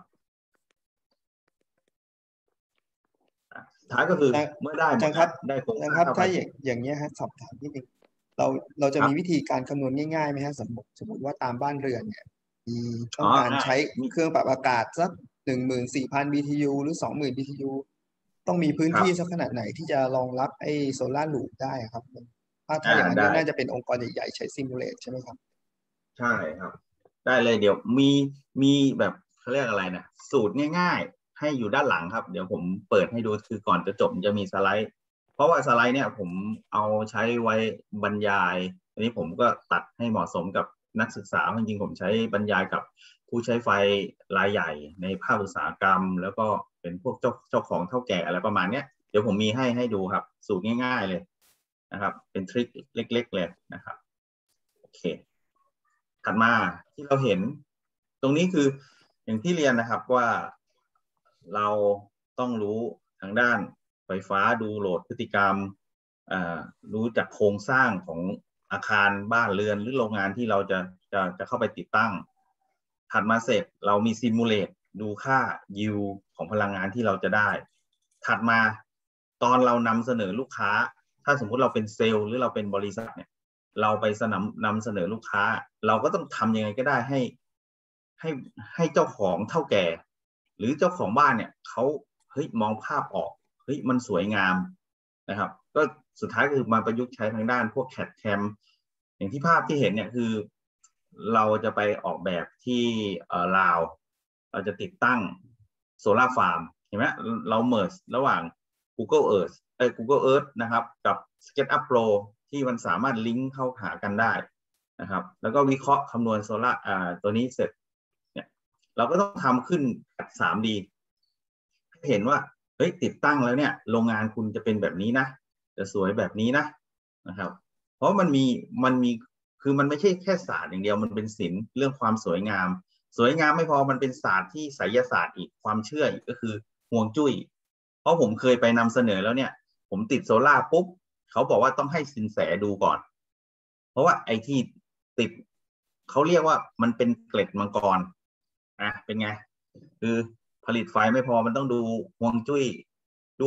ท้ายก็คือเมื่อได้โครงสร้างเข้าไปถ้าอย่างนี้ฮะสอบถามนิดนึงเราจะมีวิธีการคำนวณง่ายๆไหมฮะสมมติว่าตามบ้านเรือนเนี่ยมีต้องการใช้เครื่องปรับอากาศสัก14,000 BTU หรือ 20,000 BTU ต้องมีพื้นที่สักขนาดไหนที่จะรองรับไอ้โซล่ารูฟได้ครับถ้าอย่างนั้นน่าจะเป็นองค์กรใหญ่ๆใช้ซิมูเลตใช่ไหมครับใช่ครับได้เลยเดี๋ยวมีแบบเขาเรียกอะไรนะสูตรง่ายๆให้อยู่ด้านหลังครับเดี๋ยวผมเปิดให้ดูคือก่อนจะจบจะมีสไลด์เพราะว่าสไลด์เนี่ยผมเอาใช้ไว้บรรยายอันนี้ผมก็ตัดให้เหมาะสมกับนักศึกษาจริงๆผมใช้บรรยายกับผู้ใช้ไฟรายใหญ่ในภาคอุตสาหกรรมแล้วก็เป็นพวกเจ้าของเท่าแก่อะไรประมาณนี้เดี๋ยวผมมีให้ดูครับสูตรง่ายๆเลยนะครับเป็นทริคเล็กๆเลยนะครับโอเคถัดมาที่เราเห็นตรงนี้คืออย่างที่เรียนนะครับว่าเราต้องรู้ทางด้านไฟฟ้าดูโหลดพฤติกรรมรู้จักโครงสร้างของอาคารบ้านเรือนหรือโรงงานที่เราจะเข้าไปติดตั้งถัดมาเสร็จเรามีซิมูเลตดูค่ายิวของพลังงานที่เราจะได้ถัดมาตอนเรานำเสนอลูกค้าถ้าสมมุติเราเป็นเซลล์หรือเราเป็นบริษัทเนี่ยเราไปนำเสนอลูกค้าเราก็ต้องทำยังไงก็ได้ให้เจ้าของเท่าแก่หรือเจ้าของบ้านเนี่ยเขามองภาพออกมันสวยงามนะครับก็สุดท้ายคือมาประยุกต์ใช้ทางด้านพวกแคดแคมอย่างที่ภาพที่เห็นเนี่ยคือเราจะไปออกแบบที่ลาวเราจะติดตั้งโซล่าฟาร์มเห็นไหมเราเมิร์จระหว่าง Google Earth นะครับกับ SketchUp Pro ที่มันสามารถลิงก์เข้าหากันได้นะครับแล้วก็วิเคราะห์คำนวณโซล่าตัวนี้เสร็จเนี่ยเราก็ต้องทำขึ้น 3D เห็นว่าติดตั้งแล้วเนี่ยโรงงานคุณจะเป็นแบบนี้นะจะสวยแบบนี้นะครับเพราะมันมีคือมันไม่ใช่แค่ศาสตร์อย่างเดียวมันเป็นศิลป์เรื่องความสวยงามไม่พอมันเป็นศาสตร์ที่ไสยศาสตร์อีกความเชื่ออีกก็คือฮวงจุ้ยเพราะผมเคยไปนำเสนอแล้วเนี่ยผมติดโซล่าปุ๊บเขาบอกว่าต้องให้สินแสดูก่อนเพราะว่าไอ้ที่ติดเขาเรียกว่ามันเป็นเกล็ดมังกรเป็นไงคือผลิตไฟไม่พอมันต้องดูฮวงจุ้ยด้วย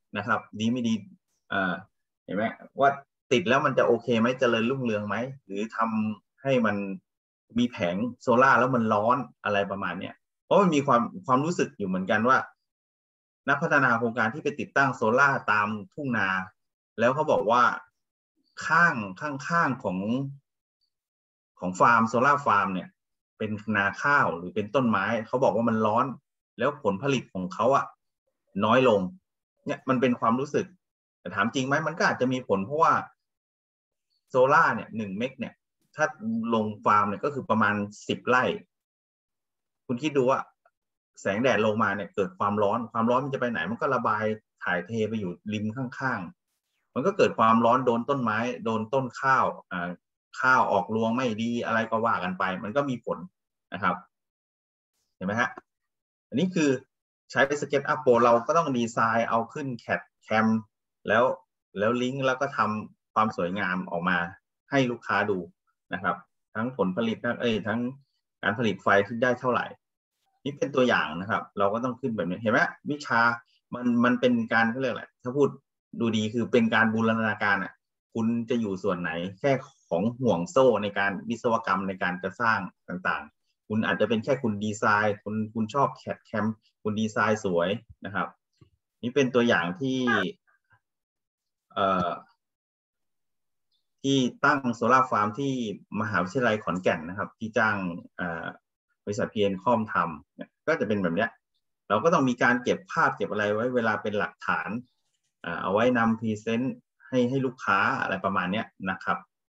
นะครับดีไม่ดีเห็นไหมว่าติดแล้วมันจะโอเคไหมเจริญรุ่งเรืองไหมหรือทำให้มันมีแผงโซล่าแล้วมันร้อนอะไรประมาณเนี้ยเพราะมันมีความรู้สึกอยู่เหมือนกันว่านักพัฒนาโครงการที่ไปติดตั้งโซล่าตามทุ่งนาแล้วเขาบอกว่าข้างของฟาร์มโซล่าฟาร์มเนี่ยเป็นนาข้าวหรือเป็นต้นไม้เขาบอกว่ามันร้อนแล้วผลผลิตของเขาอะน้อยลงเนี่ยมันเป็นความรู้สึกแต่ถามจริงไหมมันก็อาจจะมีผลเพราะว่าโซล่าเนี่ย1 เมกเนี่ยถ้าลงฟาร์มเนี่ยก็คือประมาณ10 ไร่คุณคิดดูว่าแสงแดดลงมาเนี่ยเกิดความร้อนมันจะไปไหนมันก็ระบายถ่ายเทไปอยู่ริมข้างๆมันก็เกิดความร้อนโดนต้นไม้โดนต้นข้าวข้าวออกรวงไม่ดีอะไรก็ว่ากันไปมันก็มีผลนะครับเห็นไหมฮะอันนี้คือใช้ SketchUp Pro เราก็ต้องดีไซน์เอาขึ้นCAD/CAMแล้วลิงก์แล้วก็ทำความสวยงามออกมาให้ลูกค้าดูนะครับทั้งผลผลิตทั้งการผลิตไฟที่ได้เท่าไหร่นี่เป็นตัวอย่างนะครับเราก็ต้องขึ้นแบบนี้เห็นไหมวิชามันเป็นการเขาเรียกอะไรถ้าพูดดูดีคือเป็นการบูรณาการอ่ะคุณจะอยู่ส่วนไหนแค่ของห่วงโซ่ในการวิศวกรรมในการจะสร้างต่างๆคุณอาจจะเป็นแค่คุณดีไซน์คุณชอบCAD/CAMคุณดีไซน์สวยนะครับนี่เป็นตัวอย่างที่ตั้งโซล่าฟาร์มที่มหาวิทยาลัยขอนแก่นนะครับที่จ้างบริษัท PNCom ทำก็จะเป็นแบบนี้เราก็ต้องมีการเก็บภาพเก็บอะไรไว้เวลาเป็นหลักฐานเอาไว้นำพรีเซนต์ให้ลูกค้าอะไรประมาณนี้นะครับ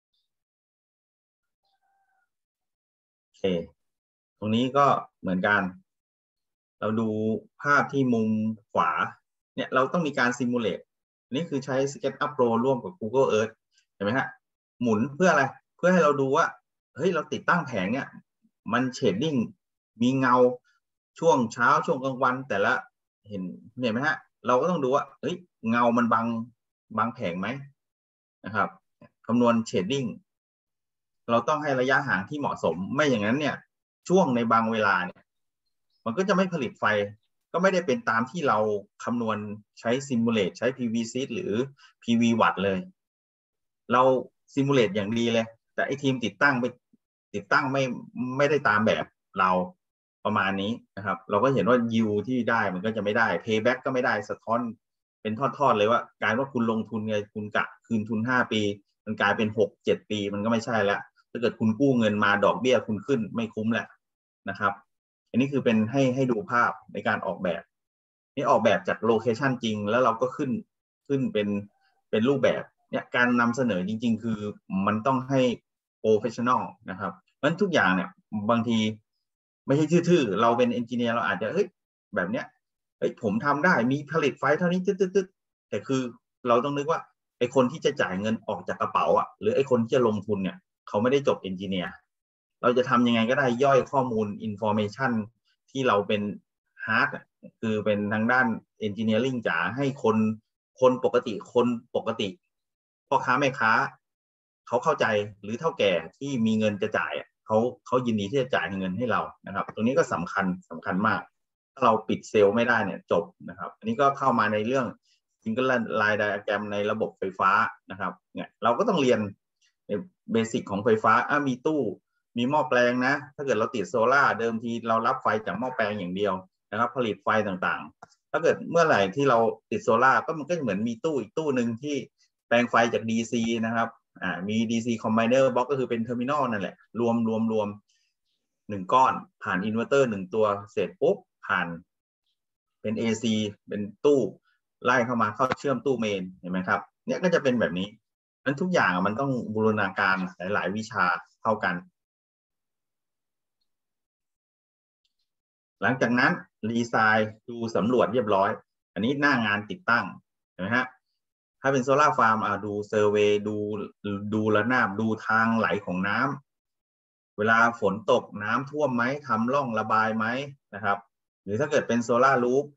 โอเคตรงนี้ก็เหมือนกันเราดูภาพที่มุมขวาเนี่ยเราต้องมีการซิมูเลตนี่คือใช้ SketchUp Pro ร่วมกับ Google Earth เห็นไหมฮะหมุนเพื่ออะไรเพื่อให้เราดูว่าเฮ้ยเราติดตั้งแผงเนี่ยมันเชดดิ้งมีเงาช่วงเช้าช่วงกลางวันแต่ละเห็นไหมฮะเราก็ต้องดูว่าเฮ้ยเงามันบังแผงไหมนะครับคำนวณเชดดิ้งเราต้องให้ระยะห่างที่เหมาะสมไม่อย่างนั้นเนี่ยช่วงในบางเวลาเนี่ยมันก็จะไม่ผลิตไฟก็ไม่ได้เป็นตามที่เราคำนวณใช้ซิมูเลตใช้ PV seed หรือ PV วัตต์เลยเราซิมูเลตอย่างดีเลยแต่ไอทีมติดตั้งไม่ได้ตามแบบเราประมาณนี้นะครับเราก็เห็นว่ายิวที่ได้มันก็จะไม่ได้ payback ก็ไม่ได้สะท้อนเป็นทอดๆเลยว่ากลายว่าคุณลงทุนไงคุณกะคืนทุน5 ปีมันกลายเป็น6-7 ปีมันก็ไม่ใช่แล้วถ้าเกิดคุณกู้เงินมาดอกเบี้ยคุณขึ้นไม่คุ้มแหละนะครับอันนี้คือเป็นให้ดูภาพในการออกแบบนี่ออกแบบจากโลเคชันจริงแล้วเราก็ขึ้นเป็นรูปแบบเนี่ยการนำเสนอจริงๆคือมันต้องให้โปรเฟชชั่นอลนะครับเพราะฉะนั้นทุกอย่างเนี่ยบางทีไม่ใช่ทื่อๆเราเป็นเอนจิเนียร์เราอาจจะแบบเนี้ยผมทำได้มีผลิตไฟเท่านี้ตึ๊ดแต่คือเราต้องนึกว่าไอ้คนที่จะจ่ายเงินออกจากกระเป๋าอ่ะหรือไอ้คนที่จะลงทุนเนี่ยเขาไม่ได้จบเอนจิเนียร์เราจะทำยังไงก็ได้ย่อยข้อมูลอินฟอร์เมชันที่เราเป็นฮาร์ดคือเป็นทางด้านเอนจิเนียริ่งจ๋าให้คนปกติพ่อค้าแม่ค้าเขาเข้าใจหรือเท่าแก่ที่มีเงินจะจ่ายเขายินดีที่จะจ่ายเงินให้เรานะครับตรงนี้ก็สำคัญมากถ้าเราปิดเซลล์ไม่ได้เนี่ยจบนะครับอันนี้ก็เข้ามาในเรื่อง Single Line Diagram ในระบบไฟฟ้านะครับเนี่ยเราก็ต้องเรียนเบสิกของไฟฟ้ามีตู้มีหม้อแปลงนะถ้าเกิดเราติดโซล่าเดิมทีเรารับไฟจากหม้อแปลงอย่างเดียวนะครับผลิตไฟต่างๆถ้าเกิดเมื่อไหร่ที่เราติดโซล่าก็มันก็เหมือนมีตู้อีกตู้หนึ่งที่แปลงไฟจาก DC นะครับมี DC Combiner Box ก็คือเป็นเทอร์มินอลนั่นแหละรวม1 ก้อนผ่านอินเวอร์เตอร์1 ตัวเสร็จปุ๊บผ่านเป็น AC เป็นตู้ไล่เข้าเชื่อมตู้เมนเห็นไหมครับเนี่ยก็จะเป็นแบบนี้นั้นทุกอย่างมันต้องบูรณาการหลายๆวิชาเท่ากันหลังจากนั้นดีไซน์ดูสำรวจเรียบร้อยอันนี้หน้างานติดตั้งเห็นไหมฮะถ้าเป็นโซล่าฟาร์มดูเซอร์เวย์ดูระนาบดูทางไหลของน้ำเวลาฝนตกน้ำท่วมไหมทำร่องระบายไหมนะครับหรือถ้าเกิดเป็นโซล่ารูฟ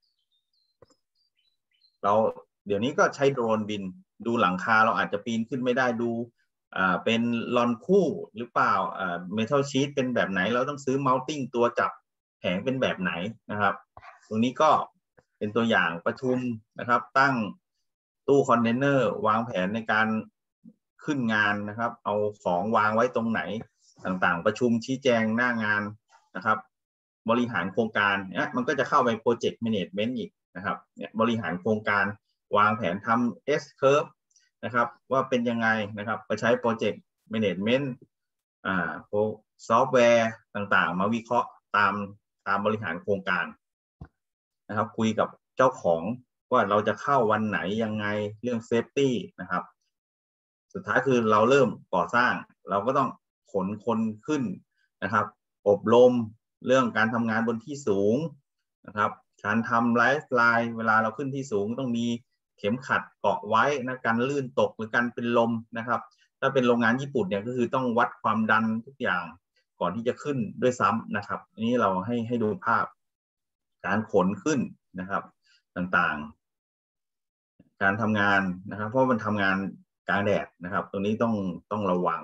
เราเดี๋ยวนี้ก็ใช้โดรนบินดูหลังคาเราอาจจะปีนขึ้นไม่ได้ดูเป็นลอนคู่หรือเปล่าเมทัลชีทเป็นแบบไหนเราต้องซื้อเมาส์ติ้งตัวจับแผงเป็นแบบไหนนะครับตรงนี้ก็เป็นตัวอย่างประชุมนะครับตั้งตู้คอนเทนเนอร์วางแผนในการขึ้นงานนะครับเอาของวางไว้ตรงไหนต่างๆประชุมชี้แจงหน้างานนะครับบริหารโครงการเนี่ยมันก็จะเข้าไปโปรเจกต์แมเนจเมนต์อีกนะครับเนี่ยบริหารโครงการวางแผนทำ S curve นะครับว่าเป็นยังไงนะครับก็ใช้โปรเจกต์แมเนจเมนต์ซอฟต์แวร์ต่างๆมาวิเคราะห์ตามบริหารโครงการนะครับคุยกับเจ้าของว่าเราจะเข้าวันไหนยังไงเรื่องเซฟตี้นะครับสุดท้ายคือเราเริ่มก่อสร้างเราก็ต้องขนคนขึ้นนะครับอบรมเรื่องการทำงานบนที่สูงนะครับการทำไลฟ์ไลน์เวลาเราขึ้นที่สูงต้องมีเข็มขัดเกาะไว้นะการลื่นตกหรือการเป็นลมนะครับถ้าเป็นโรงงานญี่ปุ่นเนี่ยก็คือต้องวัดความดันทุกอย่างก่อนที่จะขึ้นด้วยซ้ำนะครับอันนี้เราให้ดูภาพการขนขึ้นนะครับต่างๆการทำงานนะครับเพราะมันทำงานกลางแดดนะครับตรงนี้ต้องระวัง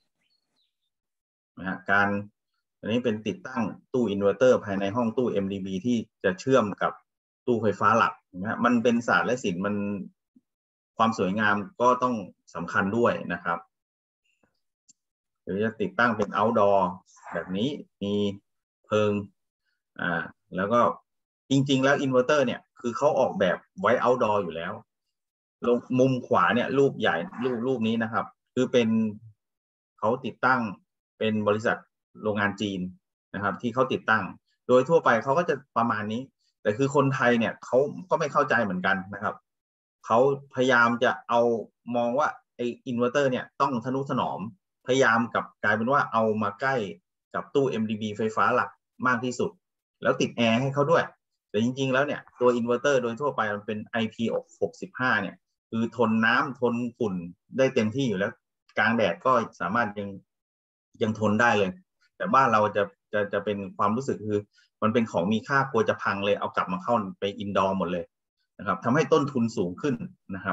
นะฮะอันนี้เป็นติดตั้งตู้อินเวอร์เตอร์ภายในห้องตู้ MDB ที่จะเชื่อมกับตู้ไฟฟ้าหลักนะฮะมันเป็นศาสตร์และศิลป์มันความสวยงามก็ต้องสำคัญด้วยนะครับหรือจะติดตั้งเป็น outdoor แบบนี้มีเพิงแล้วก็จริงๆแล้วอินเวอร์เตอร์เนี่ยคือเขาออกแบบไว้ outdoor อยู่แล้วลงมุมขวาเนี่ยรูปใหญ่รูปนี้นะครับคือเป็นเขาติดตั้งเป็นบริษัทโรงงานจีนนะครับที่เขาติดตั้งโดยทั่วไปเขาก็จะประมาณนี้แต่คือคนไทยเนี่ยเขาก็ไม่เข้าใจเหมือนกันนะครับเขาพยายามจะเอามองว่าไออินเวอร์เตอร์เนี่ยต้องทนุถนอมพยายามกับกลายเป็นว่าเอามาใกล้กับตู้ MDB ไฟฟ้าหลักมากที่สุดแล้วติดแอร์ให้เขาด้วยแต่จริงๆแล้วเนี่ยตัวอินเวอร์เตอร์โดยทั่วไปมันเป็น IP65 เนี่ยคือทนน้ำทนฝุ่นได้เต็มที่อยู่แล้วกลางแดดก็สามารถยังทนได้เลยแต่บ้านเราจะเป็นความรู้สึกคือมันเป็นของมีค่ากลัวจะพังเลยเอากลับมาเข้าไปอินดอร์หมดเลยนะครับทำให้ต้นทุนสูงขึ้นนะครับ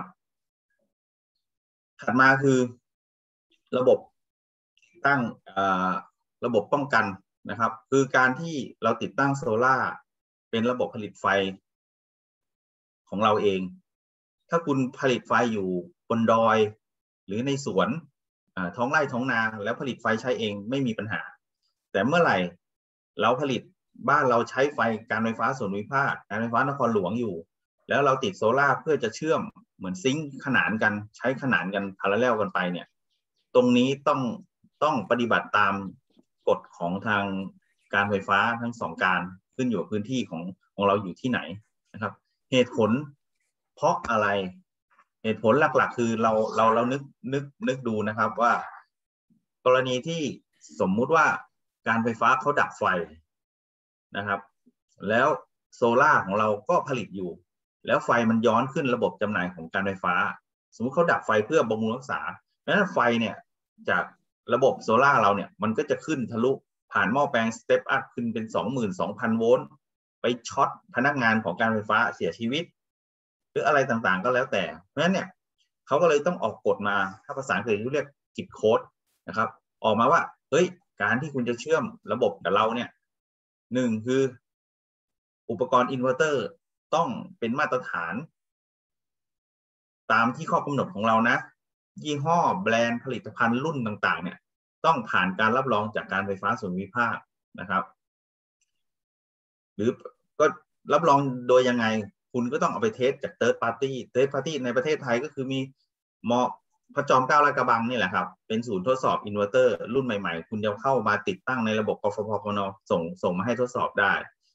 ถัดมาคือระบบตั้งระบบป้องกันนะครับคือการที่เราติดตั้งโซล่าเป็นระบบผลิตไฟของเราเองถ้าคุณผลิตไฟอยู่บนดอยหรือในสวนท้องไร่ท้องนาแล้วผลิตไฟใช้เองไม่มีปัญหาแต่เมื่อไหร่เราผลิตบ้านเราใช้ไฟการไฟฟ้าส่วนภูมิภาคการไฟฟ้านครหลวงอยู่แล้วเราติดโซล่าเพื่อจะเชื่อมเหมือนซิงค์ขนานกันใช้ขนานกันพาราเรลกันไปเนี่ยตรงนี้ต้องปฏิบัติตามกฎของทางการไฟฟ้าทั้งสองการขึ้นอยู่กับพื้นที่ของเราอยู่ที่ไหนนะครับเหตุผลเพราะอะไรเหตุผลหลักๆคือเรานึกดูนะครับว่ากรณีที่สมมุติว่าการไฟฟ้าเขาดับไฟนะครับแล้วโซล่าของเราก็ผลิตอยู่แล้วไฟมันย้อนขึ้นระบบจำหน่ายของการไฟฟ้าสมมุติเขาดับไฟเพื่อบำรุงรักษาแล้วไฟเนี่ยจากระบบโซล่าเราเนี่ยมันก็จะขึ้นทะลุผ่านหม้อแปลงสเต็ปอัพขึ้นเป็น 22,000 โวลต์ไปช็อตพนักงานของการไฟฟ้าเสียชีวิตหรืออะไรต่างๆก็แล้วแต่เพราะฉะนั้นเนี่ยเขาก็เลยต้องออกกฎมาถ้าภาษาอังกฤษเรียกกิจโค้ดนะครับออกมาว่าเฮ้ยการที่คุณจะเชื่อมระบบกับเราเนี่ยหนึ่งคืออุปกรณ์อินเวอร์เตอร์ต้องเป็นมาตรฐานตามที่ข้อกำหนดของเรานะยี่ห้อแบรนด์ผลิตภัณฑ์รุ่นต่างๆเนี่ยต้องผ่านการรับรองจากการไฟฟ้าส่วนภูมิภาคนะครับหรือก็รับรองโดยยังไงคุณก็ต้องเอาไปเทสจาก third party ในประเทศไทยก็คือมีพระจอมเกล้าลาดกระบังนี่แหละครับเป็นศูนย์ทดสอบอินเวอร์เตอร์รุ่นใหม่ๆคุณจะเข้ามาติดตั้งในระบบกฟผ.กน.ส่งมาให้ทดสอบได้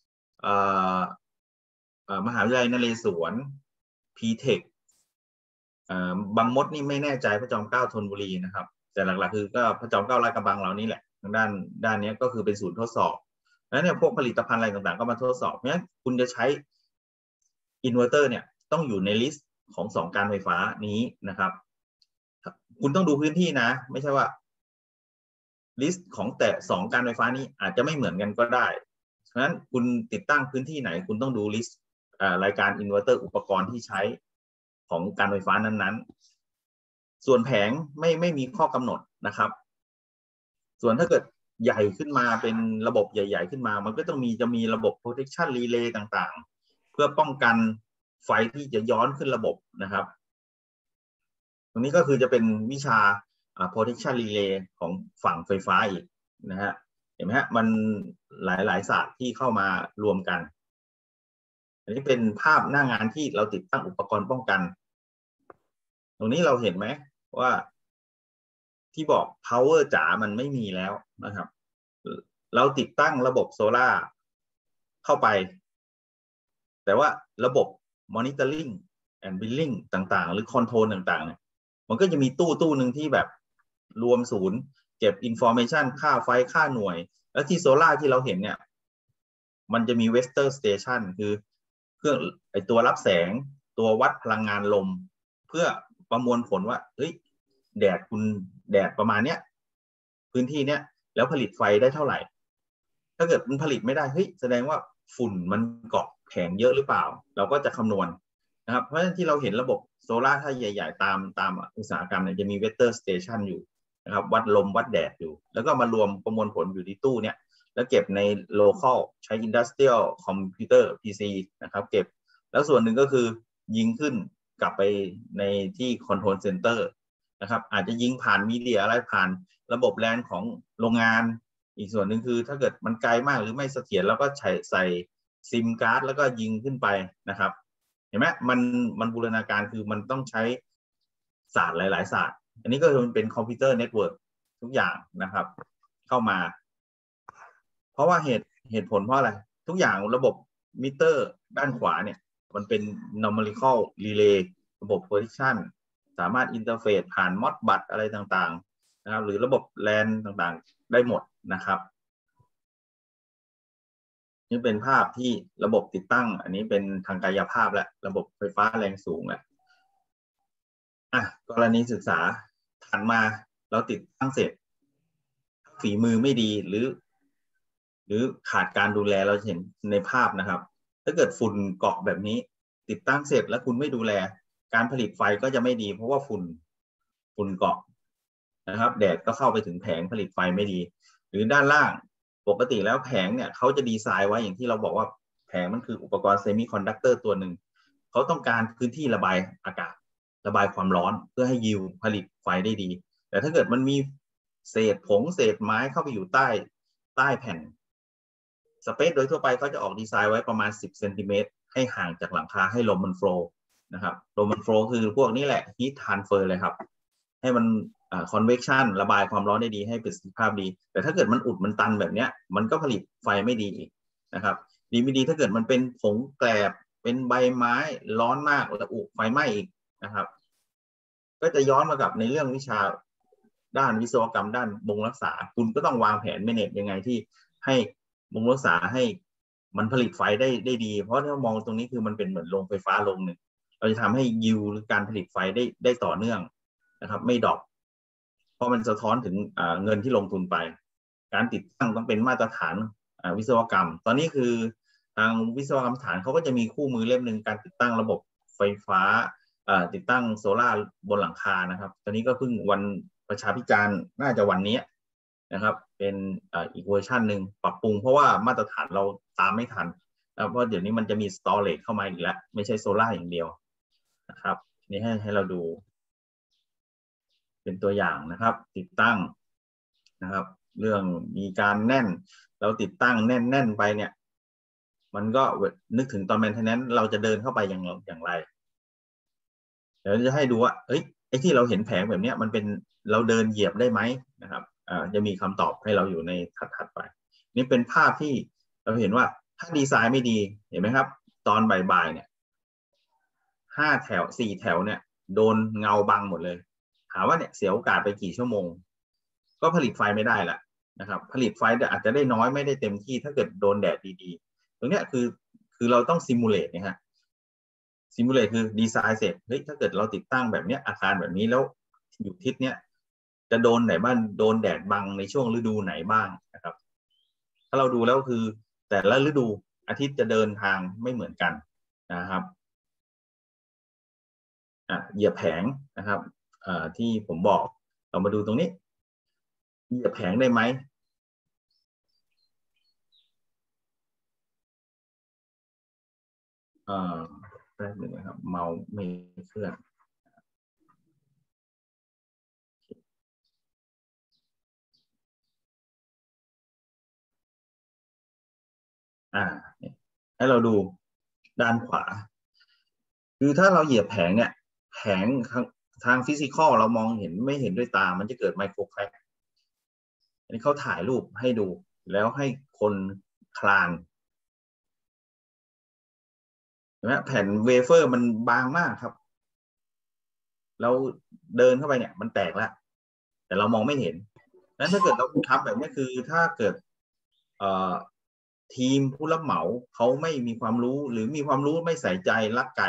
มหาวิทยาลัยนเรศวร P-Tech บางมดนี่ไม่แน่ใจพระจอมเกล้าธนบุรีนะครับแต่หลักๆคือก็พระจอมเกล้าลาดกระบังเรานี่แหละทางด้านนี้ก็คือเป็นศูนย์ทดสอบแล้วเนี่ยพวกผลิตภัณฑ์อะไรต่างๆก็มาทดสอบเพราะฉะนั้นคุณจะใช้อินเวอร์เตอร์เนี่ยต้องอยู่ในลิสต์ของ2การไฟฟ้านี้นะครับคุณต้องดูพื้นที่นะไม่ใช่ว่าลิสต์ของแต่2การไฟฟ้านี้อาจจะไม่เหมือนกันก็ได้ฉะนั้นคุณติดตั้งพื้นที่ไหนคุณต้องดูลิสต์รายการอินเวอร์เตอร์อุปกรณ์ที่ใช้ของการไฟฟ้านั้นๆส่วนแผงไม่มีข้อกำหนดนะครับส่วนถ้าเกิดใหญ่ขึ้นมาเป็นระบบใหญ่ๆขึ้นมามันก็ต้องจะมีระบบ protection relay ต่างเพื่อป้องกันไฟที่จะย้อนขึ้นระบบนะครับตรงนี้ก็คือจะเป็นวิชาprotection relay ของฝั่งไฟฟ้าอีกนะฮะเห็นไหมฮะมันหลายศาสตร์ที่เข้ามารวมกันอันนี้เป็นภาพหน้างานที่เราติดตั้งอุปกรณ์ป้องกันตรงนี้เราเห็นไหมว่าที่บอก power จ๋ามันไม่มีแล้วนะครับเราติดตั้งระบบโซล่าเข้าไปแต่ว่าระบบ monitoring and billing ต่างๆหรือ control ต่างๆเนี่ยมันก็จะมีตู้หนึ่งที่แบบรวมศูนย์เก็บ information ค่าไฟค่าหน่วยแล้วที่โซล่าที่เราเห็นเนี่ยมันจะมี Weather Station คือเครื่องไอตัวรับแสงตัววัดพลังงานลมเพื่อประมวลผลว่าเฮ้ยแดดประมาณเนี้ยพื้นที่เนี้ยแล้วผลิตไฟได้เท่าไหร่ถ้าเกิดมันผลิตไม่ได้เฮ้ยแสดงว่าฝุ่นมันเกาะแผงเยอะหรือเปล่าเราก็จะคำนวณนะครับเพราะฉะนั้นที่เราเห็นระบบโซล่าถ้าใหญ่ๆตามอุตสาหกรรมเนี่ยจะมี Weather Station อยู่นะครับวัดลมวัดแดดอยู่แล้วก็มารวมประมวลผลอยู่ที่ตู้เนี่ยแล้วเก็บใน local ใช้ industrial computer PC นะครับเก็บแล้วส่วนหนึ่งก็คือยิงขึ้นกลับไปในที่ control center นะครับอาจจะยิงผ่านมีเดียอะไรผ่านระบบแลนของโรงงานอีกส่วนหนึ่งคือถ้าเกิดมันไกลมากหรือไม่เสถียรเราก็ใส่ซิมการ์ดแล้วก็ยิงขึ้นไปนะครับเห็นไหมมันบูรณาการคือมันต้องใช้ศาสตร์หลายๆศาสตร์อันนี้ก็คือมันเป็นคอมพิวเตอร์เน็ตเวิร์กทุกอย่างนะครับเข้ามาเพราะว่าเหตุผลเพราะอะไรทุกอย่างระบบมิเตอร์ด้านขวาเนี่ยมันเป็น numerical relay ระบบ prediction สามารถอินเทอร์เฟซผ่าน Modbus อะไรต่างๆนะครับหรือระบบ LAN ต่างๆได้หมดนะครับนี่เป็นภาพที่ระบบติดตั้งอันนี้เป็นทางกายภาพและระบบไฟฟ้าแรงสูงแหละกรณีศึกษาถัดมาเราติดตั้งเสร็จฝีมือไม่ดีหรือขาดการดูแลเราเห็นในภาพนะครับถ้าเกิดฝุ่นเกาะแบบนี้ติดตั้งเสร็จแล้วคุณไม่ดูแลการผลิตไฟก็จะไม่ดีเพราะว่าฝุ่นเกาะนะครับแดดก็เข้าไปถึงแผงผลิตไฟไม่ดีหรือด้านล่างปกติแล้วแผงเนี่ยเขาจะดีไซน์ไว้อย่างที่เราบอกว่าแผงมันคืออุปกรณ์เซมิคอนดักเตอร์ตัวหนึ่งเขาต้องการพื้นที่ระบายอากาศระบายความร้อนเพื่อให้ยิวผลิตไฟได้ดีแต่ถ้าเกิดมันมีเศษผงเศษไม้เข้าไปอยู่ใต้แผ่นสเปซโดยทั่วไปเขาจะออกดีไซน์ไว้ประมาณ10 เซนติเมตรให้ห่างจากหลังคาให้ลมมันโฟลว์นะครับลมมันโฟลว์คือพวกนี้แหละ heat transfer เลยครับให้มันconvection ระบายความร้อนได้ดีให้ประสิทธิภาพดีแต่ถ้าเกิดมันอุดมันตันแบบนี้มันก็ผลิตไฟไม่ดีอีกนะครับดีไม่ดีถ้าเกิดมันเป็นผงแกลบเป็นใบไม้ร้อนมากแล้วไฟไหม้อีกนะครับก็จะย้อนมากับในเรื่องวิชาด้านวิศวกรรมด้านบำรุงรักษาคุณก็ต้องวางแผนเมเนจยังไงที่ให้บำรุงรักษาให้มันผลิตไฟได้ดีเพราะถ้ามองตรงนี้คือมันเป็นเหมือนโรงไฟฟ้าโรงหนึ่งเราจะทำให้ยิวหรือการผลิตไฟได้ต่อเนื่องนะครับไม่ดรอปเพราะมันสะท้อนถึงเงินที่ลงทุนไปการติดตั้งต้องเป็นมาตรฐานวิศวกรรมตอนนี้คือทางวิศวกรรมฐานเขาก็จะมีคู่มือเล่มหนึ่งการติดตั้งระบบไฟฟ้าติดตั้งโซล่าบนหลังคานะครับตอนนี้ก็เพิ่งวันประชาพิจารณ์น่าจะวันนี้นะครับเป็นอีกเวอร์ชันหนึ่งปรับปรุงเพราะว่ามาตรฐานเราตามไม่ทันเพราะเดี๋ยวนี้มันจะมีสตอเรจเข้ามาอีกแล้วไม่ใช่โซล่าอย่างเดียวนะครับนี่ให้เราดูเป็นตัวอย่างนะครับติดตั้งนะครับเรื่องมีการแน่นเราติดตั้งแน่นไปเนี่ยมันก็นึกถึงตอนแมนเทนแนนซ์เราจะเดินเข้าไปอย่างไรเดี๋ยวจะให้ดูว่าไอ้ที่เราเห็นแผงแบบนี้มันเป็นเราเดินเหยียบได้ไหมนะครับจะมีคำตอบให้เราอยู่ในถัดไปนี่เป็นภาพที่เราเห็นว่าถ้าดีไซน์ไม่ดีเห็นไหมครับตอนบ่ายๆเนี่ย5 แถว 4 แถวเนี่ยโดนเงาบังหมดเลยถามว่าเนี่ยเสียโอกาสไปกี่ชั่วโมงก็ผลิตไฟไม่ได้ละนะครับผลิตไฟอาจจะได้น้อยไม่ได้เต็มที่ถ้าเกิดโดนแดดดีๆตรงนี้คือเราต้องซิมูเลตนะฮะซิมูเลตคือดีไซน์เสร็จถ้าเกิดเราติดตั้งแบบนี้อาคารแบบนี้แล้วอยู่ทิศเนี้ยจะโดนไหนบ้างโดนแดดบังในช่วงฤดูไหนบ้างนะครับถ้าเราดูแล้วคือแต่ละฤดูอาทิตย์จะเดินทางไม่เหมือนกันนะครับเหยียบแผงนะครับที่ผมบอกเรามาดูตรงนี้เหยียบแผงได้ไหมแป๊บนึงนะครับเมาส์ไม่เคลื่อนให้เราดูด้านขวาคือถ้าเราเหยียบแผงเนี่ยแผงทางฟิสิกอลเรามองเห็นไม่เห็นด้วยตามันจะเกิดไมโครแครกอันนี้เขาถ่ายรูปให้ดูแล้วให้คนคลานเห็นไหมแผ่นเวเฟอร์มันบางมากครับเราเดินเข้าไปเนี่ยมันแตกแล้วแต่เรามองไม่เห็นนั้นถ้าเกิดเราทำแบบนี้คือถ้าเกิดทีมผู้รับเหมาเขาไม่มีความรู้หรือมีความรู้ไม่ใส่ใจรักไก่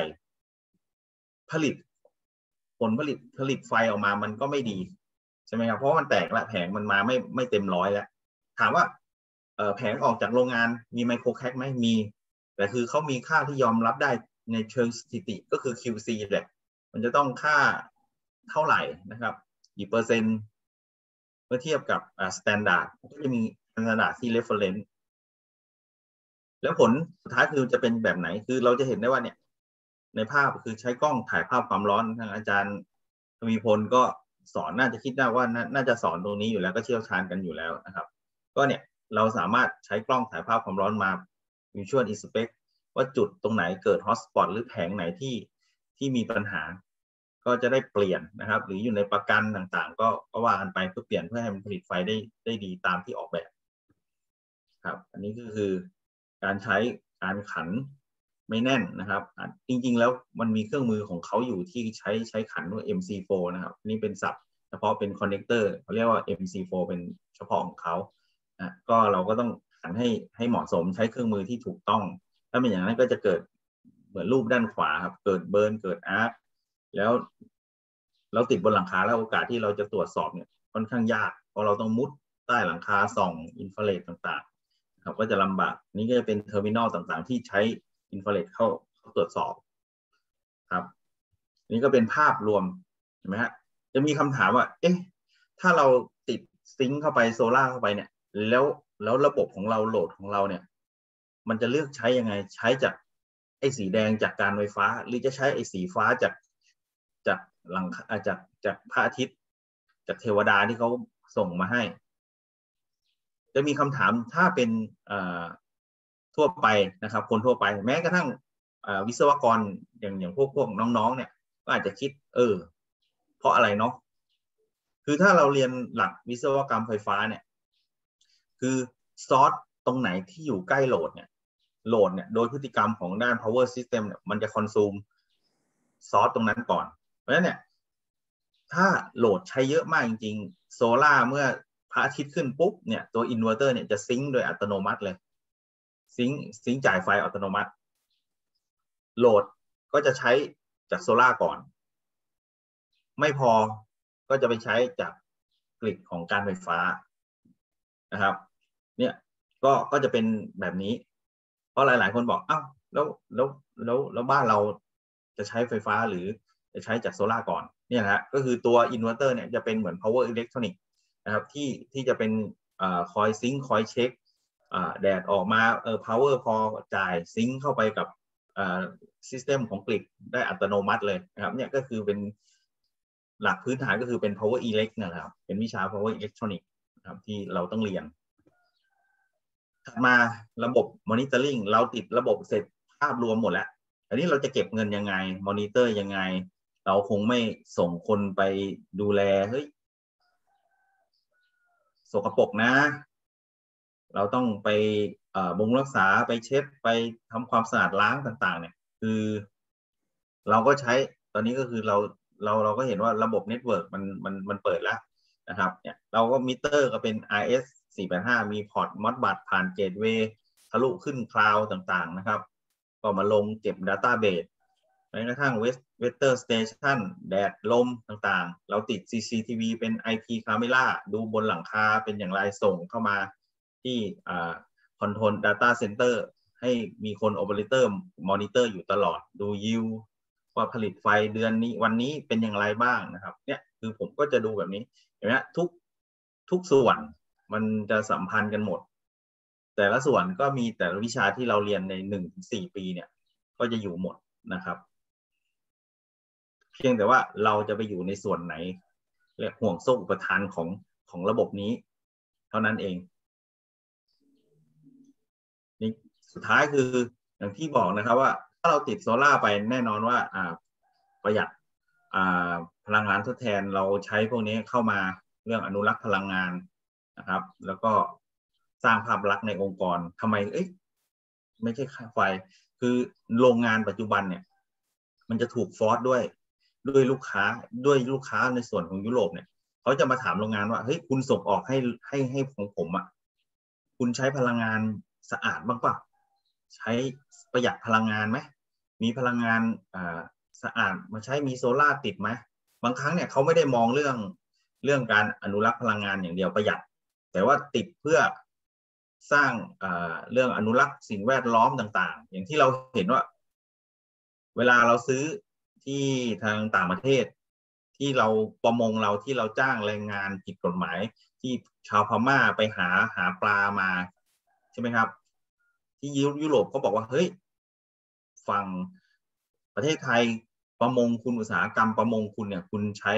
ผลผลิตไฟออกมามันก็ไม่ดีใช่ไหมครับเพราะมันแตกละแผงมันมาไม่เต็มร้อยแล้วถามว่าแผงออกจากโรงงานมีไมโครแครกไหมมีแต่คือเขามีค่าที่ยอมรับได้ในเชิงสถิติก็คือ QC แหละมันจะต้องค่าเท่าไหร่นะครับกี่เปอร์เซ็นต์เมื่อเทียบกับstandard ก็จะมี standard ที่ reference แล้วผลสุดท้ายคือจะเป็นแบบไหนคือเราจะเห็นได้ว่าเนี่ยในภาพคือใช้กล้องถ่ายภาพความร้อนทางอาจารย์ทวีพลก็สอนน่าจะคิดได้ว่าน่าจะสอนตรงนี้อยู่แล้วก็เชี่ยวชาญกันอยู่แล้วนะครับก็เนี่ยเราสามารถใช้กล้องถ่ายภาพความร้อนมา Visual Inspect ว่าจุดตรงไหนเกิด Hotspot หรือแผงไหนที่มีปัญหาก็จะได้เปลี่ยนนะครับหรืออยู่ในประกันต่างๆก็ว่ากันไปเพื่อเปลี่ยนเพื่อให้มันผลิตไฟได้ดีตามที่ออกแบบครับอันนี้ก็คือการใช้การขันไม่แน่นนะครับจริงๆแล้วมันมีเครื่องมือของเขาอยู่ที่ใช้ขันว่า MC4 นะครับนี่เป็นศัพท์เฉพาะเป็นคอนเนคเตอร์เขาเรียกว่า MC4 เป็นเฉพาะของเขาก็เราก็ต้องขันให้เหมาะสมใช้เครื่องมือที่ถูกต้องถ้าเป็นอย่างนั้นก็จะเกิดเหมือนรูปด้านขวาครับเกิดเบิร์นเกิดอาร์คแล้วเราติดบนหลังคาแล้วโอกาสที่เราจะตรวจสอบเนี่ยค่อนข้างยากเพราะเราต้องมุดใต้หลังคาส่องอินฟราเรดต่างๆครับก็จะลำบากนี่ก็จะเป็นเทอร์มินอลต่างๆที่ใช้อินฟราเรดเข้าตรวจสอบครับนี่ก็เป็นภาพรวมเห็นไหมฮะจะมีคำถามว่าเอ๊ะถ้าเราติดซิงค์เข้าไปโซล่าเข้าไปเนี่ยแล้วระบบของเราโหลดของเราเนี่ยมันจะเลือกใช้ยังไงใช้จากไอ้สีแดงจากการไฟฟ้าหรือจะใช้ไอ้สีฟ้าจากหลังจากพระอาทิตย์จากเทวดาที่เขาส่งมาให้จะมีคำถามถ้าเป็นทั่วไปนะครับคนทั่วไปแม้กระทั่งวิศวกรอย่างพวกน้องๆเนี่ยก็อาจจะคิดเพราะอะไรเนาะคือถ้าเราเรียนหลักวิศวกรรมไฟฟ้าเนี่ยคือซอร์สตรงไหนที่อยู่ใกล้โหลดเนี่ยโดยพฤติกรรมของด้าน power system เนี่ยมันจะคอนซูมซอร์สตรงนั้นก่อนเพราะฉะนั้นเนี่ยถ้าโหลดใช้เยอะมากจริงๆโซล่าเมื่อพระอาทิตย์ขึ้นปุ๊บเนี่ยตัวอินเวอร์เตอร์เนี่ยจะซิงค์โดยอัตโนมัติเลยซิงค์จ่ายไฟอัตโนมัติโหลดก็จะใช้จากโซล่าก่อนไม่พอก็จะไปใช้จากกริดของการไฟฟ้านะครับเนี่ยก็จะเป็นแบบนี้เพราะหลายๆคนบอกอ้าวแล้วบ้านเราจะใช้ไฟฟ้าหรือจะใช้จากโซล่าก่อนเนี่ยนะฮะก็คือตัวอินเวอร์เตอร์เนี่ยจะเป็นเหมือน power electronic นะครับที่จะเป็นคอยซิงค์คอยเช็คแดดออกมาpower พอจ่ายซิงค์เข้าไปกับซิสเต็มของกริดได้อัตโนมัติเลยนะครับเนี่ยก็คือเป็นหลักพื้นฐานก็คือเป็น power elect นะครับเป็นวิชา power electronic นะครับที่เราต้องเรียนถัดมาระบบ monitoring เราติดระบบเสร็จภาพรวมหมดแล้วอันนี้เราจะเก็บเงินยังไงมอนิเตอร์ยังไงเราคงไม่ส่งคนไปดูแลเฮ้ยสกปรกนะเราต้องไปบำรุงรักษาไปเช็ดไปทำความสะอาดล้างต่างๆเนี่ยคือเราก็ใช้ตอนนี้ก็คือเราก็เห็นว่าระบบเน็ตเวิร์กมันเปิดแล้วนะครับเนี่ยเราก็มิเตอร์ก็เป็น RS 485มีพอร์ตมอดบัตผ่านเกตเวย์ทะลุขึ้นคลาวด์ต่างๆนะครับก็มาลงเก็บ Database แม้กระทั่ง Weather Station แดดลมต่างๆเราติด CCTV เป็น IP Camera ดูบนหลังคาเป็นอย่างไรส่งเข้ามาที่Control Data Center ให้มีคน Operator Monitor อยู่ตลอดดูยิวว่าผลิตไฟเดือนนี้วันนี้เป็นอย่างไรบ้างนะครับเนี่ยคือผมก็จะดูแบบนี้เห็นไหมทุกส่วนมันจะสัมพันธ์กันหมดแต่ละส่วนก็มีแต่ละวิชาที่เราเรียนใน 1-4 ปีเนี่ยก็จะอยู่หมดนะครับเพียงแต่ว่าเราจะไปอยู่ในส่วนไหนเรียกห่วงโซ่อุปทานของระบบนี้เท่านั้นเองนี่สุดท้ายคืออย่างที่บอกนะครับว่าถ้าเราติดโซล่าไปแน่นอนว่าประหยัดพลังงานทดแทนเราใช้พวกนี้เข้ามาเรื่องอนุรักษ์พลังงานนะครับแล้วก็สร้างภาพลักษณ์ในองค์กรทำไมไม่ใช่ค่าไฟคือโรงงานปัจจุบันเนี่ยมันจะถูกฟอร์สด้วยลูกค้าในส่วนของยุโรปเนี่ยเขาจะมาถามโรงงานว่าเฮ้ยคุณส่งออกให้ของผมอ่ะคุณใช้พลังงานสะอาดบ้างป่ะใช้ประหยัดพลังงานไหมมีพลังงานสะอาดมาใช้มีโซล่าติดไหมบางครั้งเนี่ยเขาไม่ได้มองเรื่องการอนุรักษ์พลังงานอย่างเดียวประหยัดแต่ว่าติดเพื่อสร้างเรื่องอนุรักษ์สิ่งแวดล้อมต่างๆอย่างที่เราเห็นว่าเวลาเราซื้อที่ทางต่างประเทศที่เราประมงเราที่เราจ้างแรงงานผิดกฎหมายที่ชาวพม่าไปหาปลามาใช่ไหมครับที่ยุโรปเขาบอกว่าเฮ้ยฝั่งประเทศไทยประมงคุณอุตสาหกรรมประมงคุณเนี่ยคุณใช้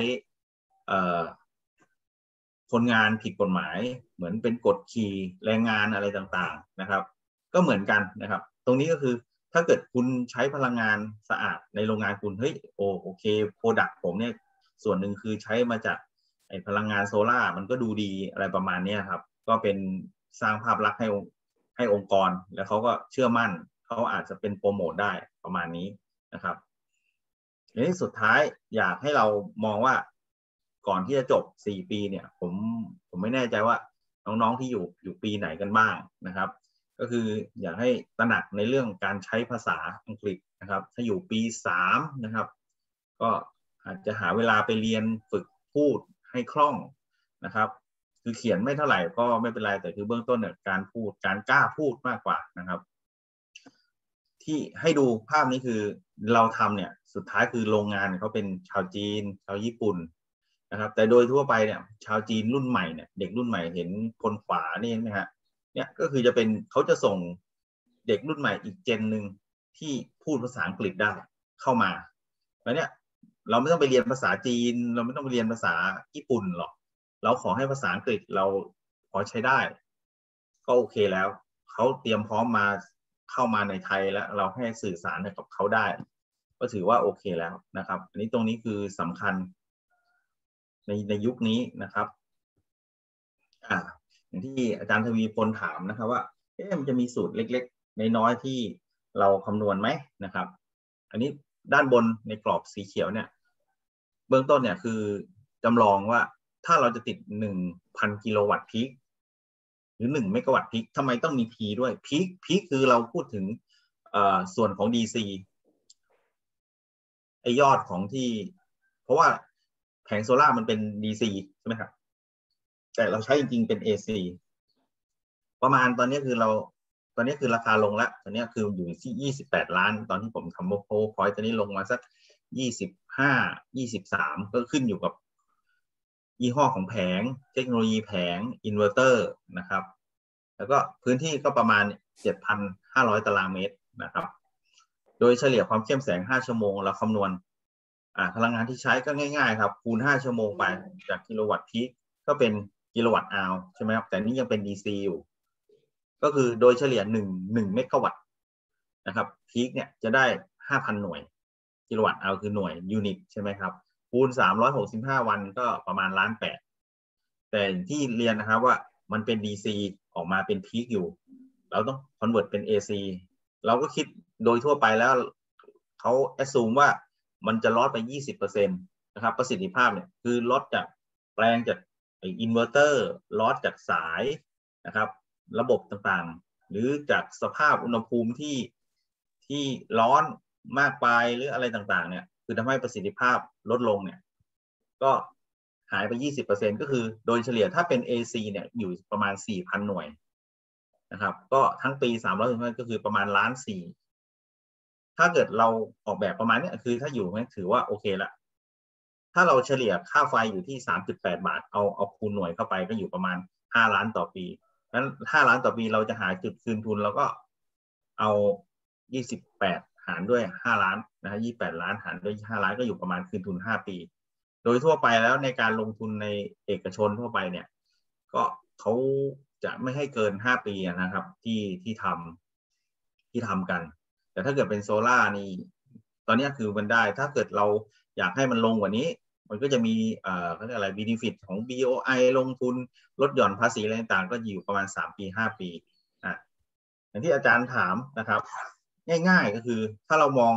คนงานผิดกฎหมายเหมือนเป็นกฎขี่แรงงานอะไรต่างๆนะครับก็เหมือนกันนะครับตรงนี้ก็คือถ้าเกิดคุณใช้พลังงานสะอาดในโรงงานคุณเฮ้ยโอเคโปรดักต์ผมเนี่ยส่วนหนึ่งคือใช้มาจากพลังงานโซล่ามันก็ดูดีอะไรประมาณนี้ครับก็เป็นสร้างภาพลักษณ์ให้องค์กรแล้วเขาก็เชื่อมั่นเขาอาจจะเป็นโปรโมทได้ประมาณนี้นะครับในที่สุดท้ายอยากให้เรามองว่าก่อนที่จะจบ4 ปีเนี่ยผมไม่แน่ใจว่าน้องๆที่อยู่ปีไหนกันบ้างนะครับก็คืออยากให้ตระหนักในเรื่องการใช้ภาษาอังกฤษนะครับถ้าอยู่ปี3นะครับก็อาจจะหาเวลาไปเรียนฝึกพูดให้คล่องนะครับคือเขียนไม่เท่าไหร่ก็ไม่เป็นไรแต่คือเบื้องต้นเนี่ยการพูดการกล้าพูดมากกว่านะครับที่ให้ดูภาพนี้คือเราทำเนี่ยสุดท้ายคือโรงงานเขาเป็นชาวจีนชาวญี่ปุ่นนะครับแต่โดยทั่วไปเนี่ยชาวจีนรุ่นใหม่เนี่ยเด็กรุ่นใหม่เห็นคนขวานี่นะฮะเนี่ยก็คือจะเป็นเขาจะส่งเด็กรุ่นใหม่อีกเจนหนึ่งที่พูดภาษาอังกฤษได้เข้ามาแล้วเนี่ยเราไม่ต้องไปเรียนภาษาจีนเราไม่ต้องไปเรียนภาษาญี่ปุ่นหรอกเราขอให้ภาษาอังกฤษเราพอใช้ได้ก็โอเคแล้วเขาเตรียมพร้อมมาเข้ามาในไทยแล้วเราให้สื่อสารกับเขาได้ก็ถือว่าโอเคแล้วนะครับอันนี้ตรงนี้คือสำคัญในยุคนี้นะครับอย่างที่อาจารย์ทวีพลถามนะครับว่ามันจะมีสูตรเล็กๆน้อยๆที่เราคำนวณไหมนะครับอันนี้ด้านบนในกรอบสีเขียวเนี่ยเบื้องต้นเนี่ยคือจำลองว่าถ้าเราจะติด 1,000 กิโลวัตต์พีคหรือ1 เมกะวัตต์พีคทำไมต้องมี P ด้วยพีคคือเราพูดถึงส่วนของ DC ยอดของที่เพราะว่าแผงโซล่ามันเป็น DC ใช่ไหมครับแต่เราใช้จริงๆเป็น AC ประมาณตอนนี้คือราคาลงแล้วตอนนี้คืออยู่ที่28 ล้านตอนที่ผมทำโพลพอยต์ตอนนี้ลงมาสัก25-23ก็ขึ้นอยู่กับยี่ห้อของแผงเทคโนโลยีแผงอินเวอร์เตอร์นะครับแล้วก็พื้นที่ก็ประมาณ 7,500 ตารางเมตรนะครับโดยเฉลี่ยความเข้มแสง5 ชั่วโมงเราคำนวณพลังงานที่ใช้ก็ง่ายๆครับคูณ5 ชั่วโมงไปจากกิโลวัตต์พีคก็เป็นกิโลวัตต์อาวใช่ไหมครับแต่นี่ยังเป็น DC อยู่ก็คือโดยเฉลี่ย1 เมกะวัตต์นะครับพีคเนี่ยจะได้ 5,000 หน่วยกิโลวัตต์อาวคือหน่วยยูนิตใช่ไหมครับคูณ365 วันก็ประมาณ1.8 ล้านแต่ที่เรียนนะครับว่ามันเป็น DC ออกมาเป็นพีคอยู่เราต้องคอนเวิร์ตเป็น AC เราก็คิดโดยทั่วไปแล้วเขาแอสซูมว่ามันจะลดไป 20% นะครับประสิทธิภาพเนี่ยคือลดจากแปลงจากอินเวอร์เตอร์ลดจากสายนะครับระบบต่างๆหรือจากสภาพอุณหภูมิที่ร้อนมากไปหรืออะไรต่างๆเนี่ยคือทำให้ประสิทธิภาพลดลงเนี่ยก็หายไป 20% ก็คือโดยเฉลี่ยถ้าเป็น AC เนี่ยอยู่ประมาณ 4,000 หน่วยนะครับก็ทั้งปี300ก็คือประมาณ1.4 ล้านถ้าเกิดเราออกแบบประมาณนี้คือถ้าอยู่ถือว่าโอเคละถ้าเราเฉลี่ยค่าไฟอยู่ที่ 3.8 บาทเอาคูณหน่วยเข้าไปก็อยู่ประมาณ5 ล้านต่อปีงั้น5 ล้านต่อปีเราจะหาจุดคืนทุนแล้วก็เอา28 หารด้วย5 ล้านนะฮะ28 ล้านหารด้วย5 ล้านก็อยู่ประมาณคืนทุน5 ปีโดยทั่วไปแล้วในการลงทุนในเอกชนทั่วไปเนี่ยก็เขาจะไม่ให้เกิน5 ปีนะครับที่ทำกันแต่ถ้าเกิดเป็นโซล่านี่ตอนนี้คือมันได้ถ้าเกิดเราอยากให้มันลงกว่านี้มันก็จะมีเขาเรียกอะไร benefit ของ BOI ลงทุนลดหย่อนภาษีอะไรต่างๆก็อยู่ประมาณ3 ปี 5 ปีอย่างที่อาจารย์ถามนะครับง่ายๆก็คือถ้าเรามอง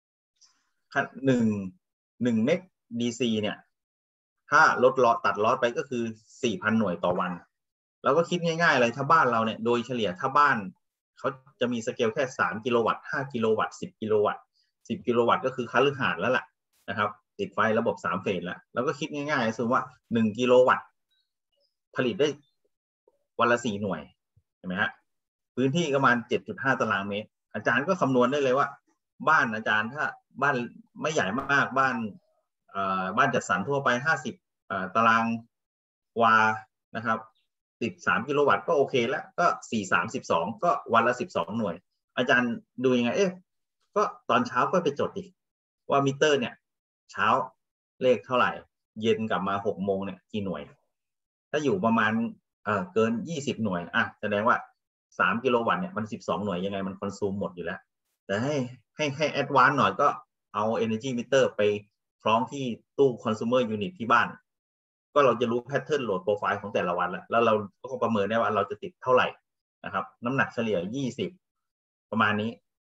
1 เมกDC เนี่ยถ้าลดตัดลอสไปก็คือ 4,000 หน่วยต่อวันเราก็คิดง่ายๆเลยถ้าบ้านเราเนี่ยโดยเฉลี่ยถ้าบ้านเขาจะมีสเกลแค่3 กิโลวัตต์5 กิโลวัตต์10 กิโลวัตต์10 กิโลวัตต์ก็คือคฤหาสน์แล้วล่ะนะครับติดไฟระบบ3 เฟสแล้วเราก็คิดง่ายๆสมมติว่า1 กิโลวัตต์ผลิตได้วันละ4 หน่วยเห็นไหมฮะพื้นที่ประมาณ 7.5 ตารางเมตรอาจารย์ก็คำนวณได้เลยว่าบ้านอาจารย์ถ้าบ้านไม่ใหญ่มากบ้านจัดสรรทั่วไป50 ตารางวานะครับติด3 กิโลวัตต์ก็โอเคแล้วก็4 3 12ก็วันละ12 หน่วยอาจารย์ดูยังไงก็ตอนเช้าก็ไปจดดิว่ามิเตอร์เนี่ยเช้าเลขเท่าไหร่เย็นกลับมา6 โมงเนี่ยกี่หน่วยถ้าอยู่ประมาณเกิน20 หน่วยแสดงว่า3 กิโลวัตต์เนี่ยมัน12 หน่วยยังไงมันคอนซูมหมดอยู่แล้วแต่ให้แอดวานซ์หน่อยก็เอา energy meter ไปคล้องที่ตู้ consumer unit ที่บ้านก็เราจะรู้แพทเทิร์นโหลดโปรไฟล์ของแต่ละวันแล้วเราก็ประเมินได้ว่าเราจะติดเท่าไหร่นะครับน้ำหนักเฉลี่ย20ประมาณนี้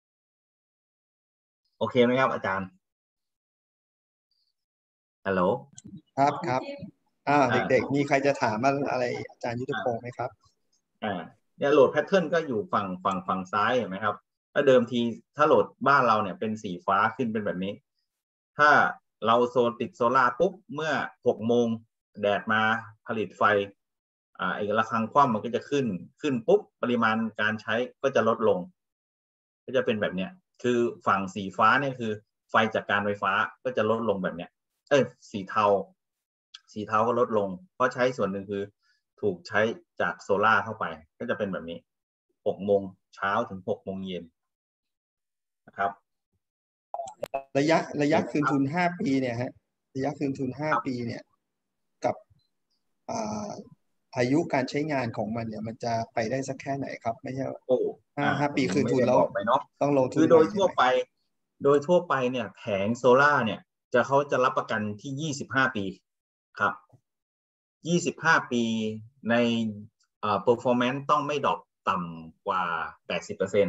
โอเคไหมครับอาจารย์ฮัลโหลครับเด็กๆมีใครจะถามอะไรอาจารย์ยุทธพงศ์ไหมครับเนี่ยโหลดแพทเทิร์นก็อยู่ฝั่งซ้ายเห็นไหมครับถ้าเดิมทีถ้าโหลดบ้านเราเนี่ยเป็นสีฟ้าขึ้นเป็นแบบนี้ถ้าเราติดโซล่าปุ๊บเมื่อ6 โมงแดดมาผลิตไฟไอ้ระฆังคว่ำมันก็จะขึ้นปุ๊บปริมาณการใช้ก็จะลดลงก็จะเป็นแบบเนี้ยคือฝั่งสีฟ้าเนี่ยคือไฟจากการไฟฟ้าก็จะลดลงแบบเนี้ยสีเทาก็ลดลงเพราะใช้ส่วนหนึ่งคือถูกใช้จากโซล่าเข้าไปก็จะเป็นแบบนี้6 โมงเช้าถึง6 โมงเย็นนะครับระยะคืนทุน5 ปีเนี่ยฮะระยะคืนทุน5 ปีเนี่ยกับอายุการใช้งานของมันเนี่ยมันจะไปได้สักแค่ไหนครับไม่ใช่5 ปีคืนทุนแล้วต้องลงทุนคือโดยทั่วไปเนี่ยแผงโซล่าเนี่ยเขาจะรับประกันที่25 ปีครับ25 ปีในperformance ต้องไม่ดรอปต่ำกว่า 80%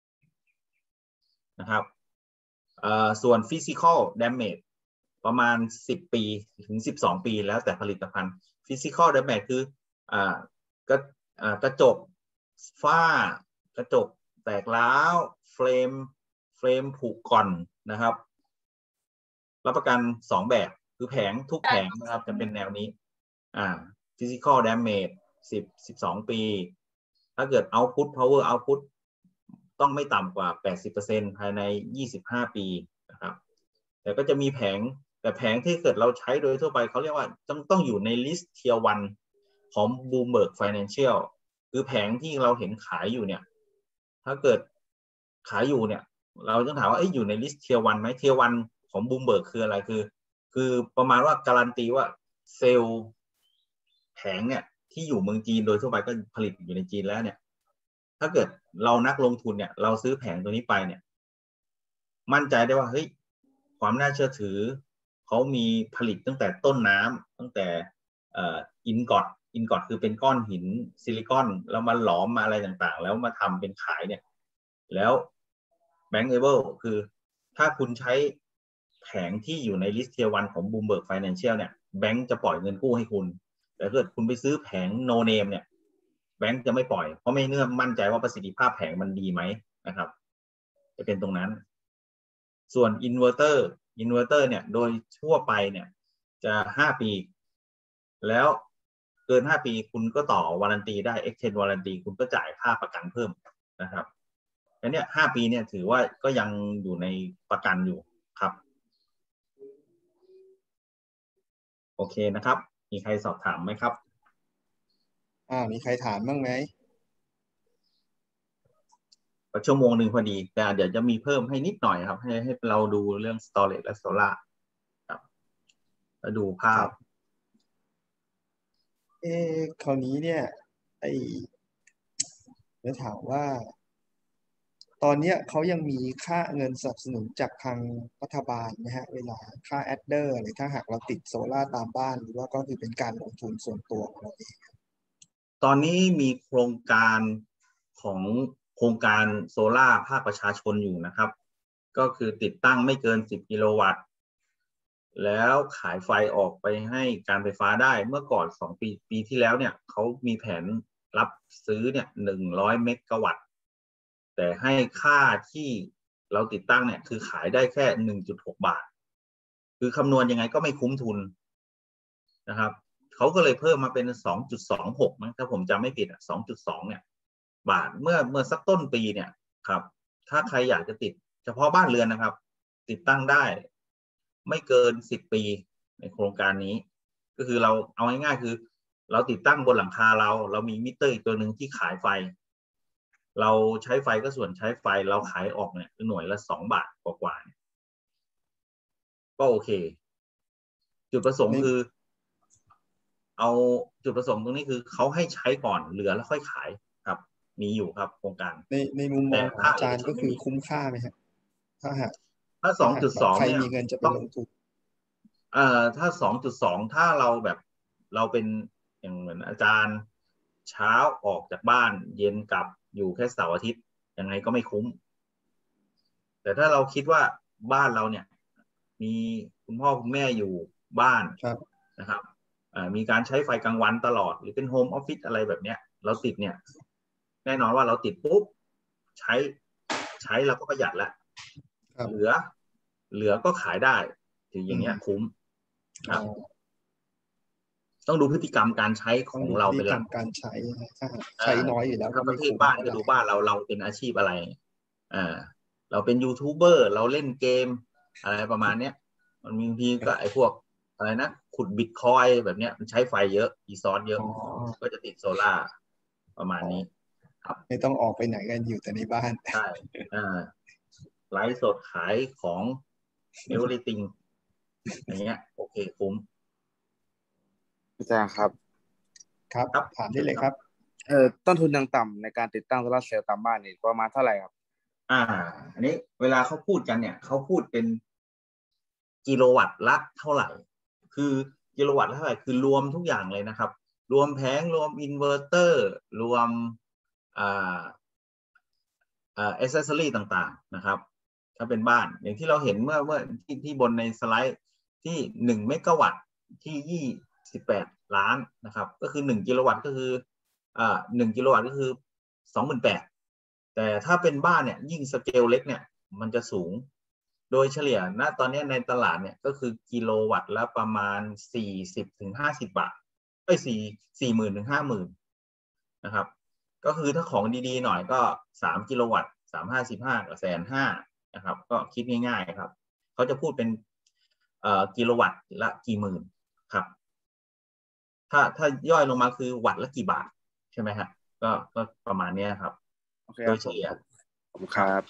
นะครับส่วน physical damage ประมาณ10 ปีถึง12 ปีแล้วแต่ผลิตภัณฑ์ physical damage คือกระจกฝ้ากระจกแตกร้าวเฟรมผุก่อนนะครับรับประกัน2 แบบคือแผงทุกแผงนะครับจะเป็นแนวนี้physical damage 12 ปีถ้าเกิด output power output ต้องไม่ต่ำกว่า 80% ภายใน25 ปีนะครับแต่ก็จะมีแผงที่เกิดเราใช้โดยทั่วไปเขาเรียกว่าต้องอยู่ใน list tier 1 ของ Bloomberg Financial คือแผงที่เราเห็นขายอยู่เนี่ยถ้าเกิดขายอยู่เนี่ยเราต้องถามว่าอยู่ใน list tier 1 ไหม tier 1 ของ Bloomberg คืออะไรคือประมาณว่าการันตีว่าเซลล์แผงเนี่ยที่อยู่เมืองจีนโดยทั่วไปก็ผลิตอยู่ในจีนแล้วเนี่ยถ้าเกิดเรานักลงทุนเนี่ยเราซื้อแผงตัวนี้ไปเนี่ยมั่นใจได้ว่าเฮ้ยความน่าเชื่อถือเขามีผลิตตั้งแต่ต้นน้ำตั้งแต่อินกอตคือเป็นก้อนหินซิลิคอนแล้วมาหลอมมาอะไรต่างๆแล้วมาทำเป็นขายเนี่ยแล้วแบงก์เอเบิลคือถ้าคุณใช้แผงที่อยู่ในลิสต์เทียร์1ของ Bloomberg Financial เนี่ยแบงก์จะปล่อยเงินกู้ให้คุณแต่ถ้าเกิดคุณไปซื้อแผงโนเนมเนี่ยแบงก์จะไม่ปล่อยเพราะไม่เนื่องมั่นใจว่าประสิทธิภาพแผงมันดีไหมนะครับจะเป็นตรงนั้นส่วนอินเวอร์เตอร์เนี่ยโดยทั่วไปเนี่ยจะ5 ปีแล้วเกิน5 ปีคุณก็ต่อวารันตีได้ extend วารันตีคุณก็จ่ายค่าประกันเพิ่มนะครับแล้วเนี่ย5 ปีเนี่ยถือว่าก็ยังอยู่ในประกันอยู่ครับโอเคนะครับมีใครสอบถามไหมครับมีใครถามบ้างไหมชั่วโมงหนึ่งพอดีแต่เดี๋ยวจะมีเพิ่มให้นิดหน่อยครับให้เราดูเรื่อง storage และ solar ครับแล้วดูภาพคราวนี้เนี่ยไอจะถามว่าตอนเนี้ยเขายังมีค่าเงินสนับสนุนจากทางรัฐบาลนะฮะเวลาค่าแอดเดอร์หรือถ้าหากเราติดโซล่าร์ตามบ้านหรือว่าก็คือเป็นการลงทุนส่วนตัวของเราเองตอนนี้มีโครงการของโครงการโซล่าภาคประชาชนอยู่นะครับก็คือติดตั้งไม่เกิน10กิโลวัตต์แล้วขายไฟออกไปให้การไฟฟ้าได้เมื่อก่อน2 ปีที่แล้วเนี่ยเขามีแผนรับซื้อเนี่ย100 เมกะวัตต์แต่ให้ค่าที่เราติดตั้งเนี่ยคือขายได้แค่1.6 บาทคือคำนวณยังไงก็ไม่คุ้มทุนนะครับเขาก็เลยเพิ่มมาเป็น2.26นะถ้าผมจำไม่ผิด2.2เนี่ยบาทเมื่อสักต้นปีเนี่ยครับถ้าใครอยากจะติดเฉพาะบ้านเรือนนะครับติดตั้งได้ไม่เกิน10 ปีในโครงการนี้ก็คือเราเอาง่ายๆคือเราติดตั้งบนหลังคาเรามีมิเตอร์อีกตัวหนึ่งที่ขายไฟเราใช้ไฟก็ส่วนใช้ไฟเราขายออกเนี่ยหน่วยละ2 บาทกว่าๆก็โอเคจุดประสงค์คือเอาจุดประสงค์ตรงนี้คือเขาให้ใช้ก่อนเหลือแล้วค่อยขายครับมีอยู่ครับโครงการในมุมมองของอาจารย์ก็คือคุ้มค่าไหมครับถ้าหากถ้า2.2 ใครเนี่ยมีเงินจะไปต้องลงทุนถ้า2.2ถ้าเราแบบเราเป็นอย่างเหมือนอาจารย์เช้าออกจากบ้านเย็นกลับอยู่แค่เสาร์อาทิตย์ยังไงก็ไม่คุ้มแต่ถ้าเราคิดว่าบ้านเราเนี่ยมีคุณพ่อคุณแม่อยู่บ้านครับนะครับมีการใช้ไฟกลางวันตลอดหรือเป็นโฮมออฟฟิศอะไรแบบเนี้ยเราติดเนี่ยแน่นอนว่าเราติดปุ๊บใช้เราก็ประหยัดแล้วเหลือก็ขายได้ถึงอย่างเงี้ยคุ้มครับต้องดูพฤติกรรมการใช้ของเราเป็นหลักการใช้ถ้าใช้น้อยอยู่แล้วก็ถ้าประเภทไม่คุ้มบ้านก็ดูบ้านเราเป็นอาชีพอะไรเราเป็นยูทูบเบอร์เราเล่นเกมอะไรประมาณเนี้ยมันมีทีก็ไอ้พวกอะไรนะขุดบิตคอยแบบเนี้ยมันใช้ไฟเยอะรีซอสเยอะก็จะติดโซล่าประมาณนี้ครับไม่ต้องออกไปไหนกันอยู่แต่ในบ้านใช่ไลฟ์สดขายของเอเวอร์ติงอย่างเงี้ยโอเคคุ้มอาจารย์ครับครับถามได้เลยครับต้นทุนยังต่ำในการติดตั้งโซลาร์เซลล์ตามบ้านนี่ประมาณเท่าไหร่ครับอันนี้เวลาเขาพูดกันเนี่ยเขาพูดเป็นกิโลวัตต์ละเท่าไหร่คือกิโลวัตต์ละเท่าไหร่คือรวมทุกอย่างเลยนะครับรวมแผงรวมอินเวอร์เตอร์รวมอ่าแอคเซสซอรี่ต่างๆนะครับถ้าเป็นบ้านอย่างที่เราเห็นเมื่อที่บนในสไลด์ที่1 เมกะวัตต์ที่28 ล้านนะครับก็คือ1 กิโลวัตต์ก็คือ1 กิโลวัตต์ก็คือ28,000แต่ถ้าเป็นบ้านเนี่ยยิ่งสเกลเล็กเนี่ยมันจะสูงโดยเฉลี่ยณตอนนี้ในตลาดเนี่ยก็คือกิโลวัตต์ละประมาณ40-50 บาท40,000 ถึง 50,000นะครับก็คือถ้าของดีๆหน่อยก็3 กิโลวัตต์355กับ150,000นะครับก็คิดง่ายๆครับเขาจะพูดเป็นกิโลวัตต์ละกี่หมื่นครับถ้าย่อยลงมาคือวัตต์ละกี่บาทใช่ไหมฮะก็ประมาณนี้ครับโดยเฉลี่ยผมครับ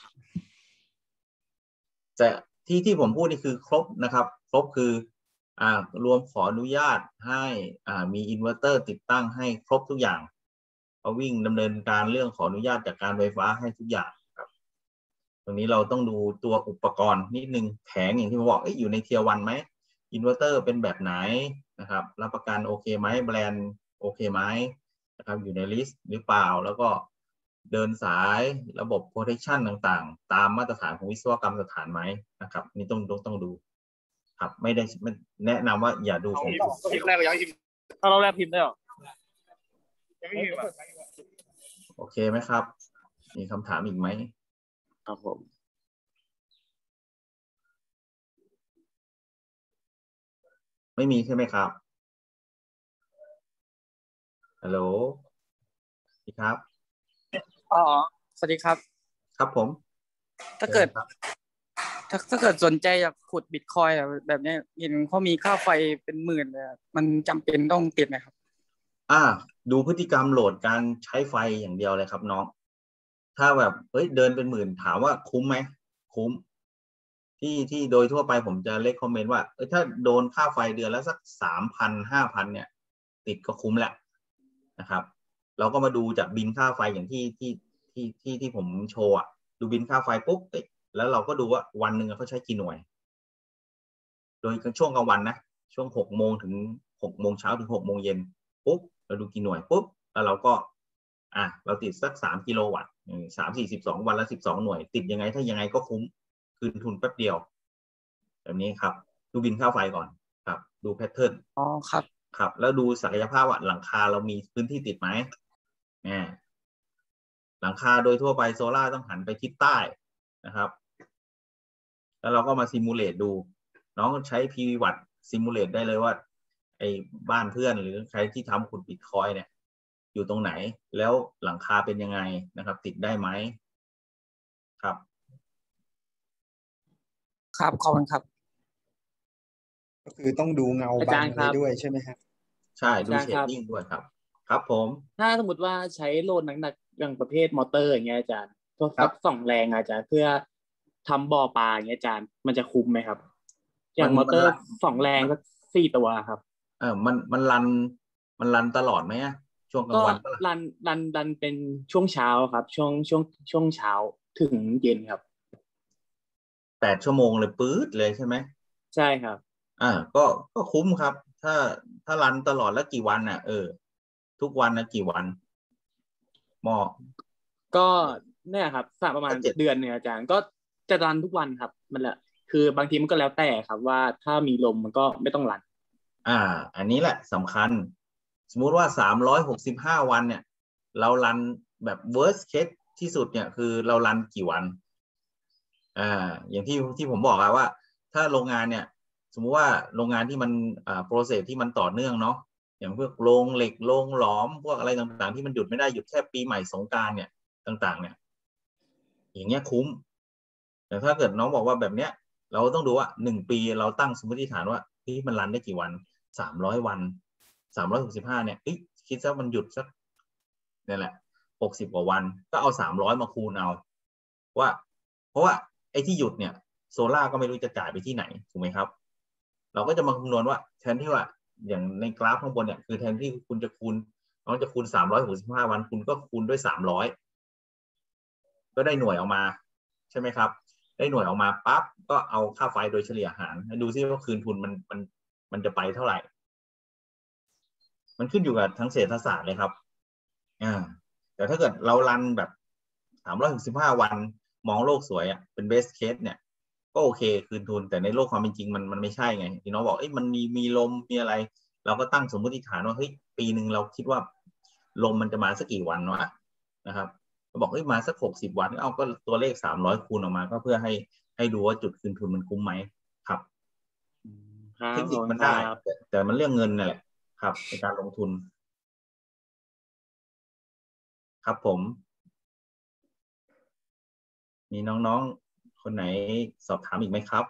แต่ที่ผมพูดนี่คือครบนะครับครบคือรวมขออนุญาตให้มีอินเวอร์เตอร์ติดตั้งให้ครบทุกอย่างเขาวิ่งดำเนินการเรื่องขออนุญาตจากการไฟฟ้าให้ทุกอย่างครับตรงนี้เราต้องดูตัวอุปกรณ์นิดนึงแผงอย่างที่ผมบอกอยู่ในเทียร์วันไหมอินเวอร์เตอร์เป็นแบบไหนนะครับรับประกันโอเคไหมแบรนด์โอเคไหมนะครับอยู่ในลิสต์หรือเปล่าแล้วก็เดินสายระบบ protection ต่างๆตามมาตรฐานของวิศวกรรมสถานไหมนะครับนี่ต้องดูครับไม่แนะนำว่าอย่าดูของพิมพ์แรกยังพิมพ์ถ้าเราแรกพิมพ์ได้หรอโอเคไหมครับมีคำถามอีกไหมครับผมไม่มีใช่ไหมครับฮัลโหลสวัสดีครับสวัสดีครับครับผมถ้าเกิดสนใจอยากขุดบิตคอยน์แบบนี้เห็นเขามีค่าไฟเป็นหมื่นเลยมันจำเป็นต้องติดไหมครับดูพฤติกรรมโหลดการใช้ไฟอย่างเดียวเลยครับน้องถ้าแบบเฮ้ยเดินเป็นหมื่นถามว่าคุ้มไหมคุ้มที่โดยทั่วไปผมจะเลคคอมเมนต์ว่าถ้าโดนค่าไฟเดือนแล้วสัก3,000-5,000เนี่ยติดก็คุ้มแหละนะครับเราก็มาดูจากบินค่าไฟอย่างที่ผมโชว์อ่ะดูบินค่าไฟปุ๊บแล้วเราก็ดูว่าวันหนึ่งเขาใช้กี่หน่วยโดยช่วงกลางวันนะช่วง6 โมงถึง6 โมงเช้าถึง6 โมงเย็นปุ๊บเราดูกี่หน่วยปุ๊บแล้วเราก็เราติดสัก3 กิโลวัตต์3-4-12 วันละ12 หน่วยติดยังไงถ้ายังไงก็คุ้มคืนทุนแป๊บเดียวแบบนี้ครับดูบินค่าไฟก่อนครับดูแพทเทิร์นครับแล้วดูศักยภาพว่าหลังคาเรามีพื้นที่ติดไหมหลังคาโดยทั่วไปโซล่าต้องหันไปทิศใต้นะครับแล้วเราก็มาซิมูเลตดูน้องใช้ PV วัตต์ซิมูเลตได้เลยว่าไอ้บ้านเพื่อนหรือใครที่ทำขุดบิตคอยเนี่ยอยู่ตรงไหนแล้วหลังคาเป็นยังไงนะครับติดได้ไหมครับขอบคุณครับก็คือต้องดูเงาบังอะไรด้วยใช่ไหมครับใช่ดูเชดดิ้งด้วยครับครับผมถ้าสมมติว่าใช้โหลดหนักๆอย่างประเภทมอเตอร์อย่างเงี้ยอาจารย์พวก2 แรงอาจารย์เพื่อทำบ่อปลาอย่างเงี้ยอาจารย์มันจะคุ้มไหมครับอย่างมอเตอร์2 แรงก็4 ตัวครับมันรันตลอดไหมช่วงกลางวันก็รันเป็นช่วงเช้าครับช่วงเช้าถึงเย็นครับ 8 ชั่วโมงเลยปื๊ดเลยใช่ไหมใช่ครับก็คุ้มครับถ้ารันตลอดแล้วกี่วันทุกวันนะกี่วันก็เนี่ยครับประมาณเดือนเนี่ยอาจารย์ก็จะรันทุกวันครับมันแหละคือบางทีมันก็แล้วแต่ครับว่าถ้ามีลมมันก็ไม่ต้องรันอันนี้แหละสำคัญสมมุติว่า365 วันเนี่ยเรารันแบบ worst case ที่สุดเนี่ยคือเรารันกี่วันอย่างที่ผมบอกว่าถ้าโรงงานเนี่ยสมมุติว่าโรงงานที่มันprocess ที่มันต่อเนื่องเนาะอย่างพวกโรงเหล็กโรงหลอมพวกอะไรต่างๆที่มันหยุดไม่ได้หยุดแค่ปีใหม่สงกรานต์เนี่ยต่างๆเนี่ยอย่างเงี้ยคุ้มแต่ถ้าเกิดน้องบอกว่าแบบเนี้ยเราต้องดูว่า1 ปีเราตั้งสมมติฐานว่าที่มันรันได้กี่วัน300 วัน365เนี่ยคิดซะมันหยุดสักนี่แหละ60 กว่าวันก็เอา300มาคูณเอาว่าเพราะว่าไอ้ที่หยุดเนี่ยโซล่าก็ไม่รู้จะจ่ายไปที่ไหนถูกไหมครับเราก็จะมาคำนวณว่าแทนที่ว่าอย่างในกราฟข้างบนเนี่ยคือแทนที่คุณจะคูณน้องจะคูณ365 วันคุณก็คูณด้วย300ก็ได้หน่วยออกมาใช่ไหมครับได้หน่วยออกมาปั๊บก็เอาค่าไฟโดยเฉลี่ยหารดูซิว่าคืนทุนมันจะไปเท่าไหร่มันขึ้นอยู่กับทั้งเศรษฐศาสตร์เลยครับแต่ถ้าเกิดเรารันแบบ365 วันมองโลกสวยเป็น best case เนี่ยก็โอเคคืนทุนแต่ในโลกความเป็นจริงมันไม่ใช่ไงที่น้องบอกมันมีลมมีอะไรเราก็ตั้งสมมติฐานว่าปีหนึ่งเราคิดว่าลมมันจะมาสักกี่วันวะนะครับบอกมาสัก60 วันเอาก็ตัวเลข300คูณออกมาก็เพื่อให้ดูว่าจุดคืนทุนมันคุ้มไหมครับเทคนิคมันได้แต่มันเรื่องเงินนั่นแหละครับในการลงทุนครับผมมีน้องๆคนไหนสอบถามอีกไหมครับ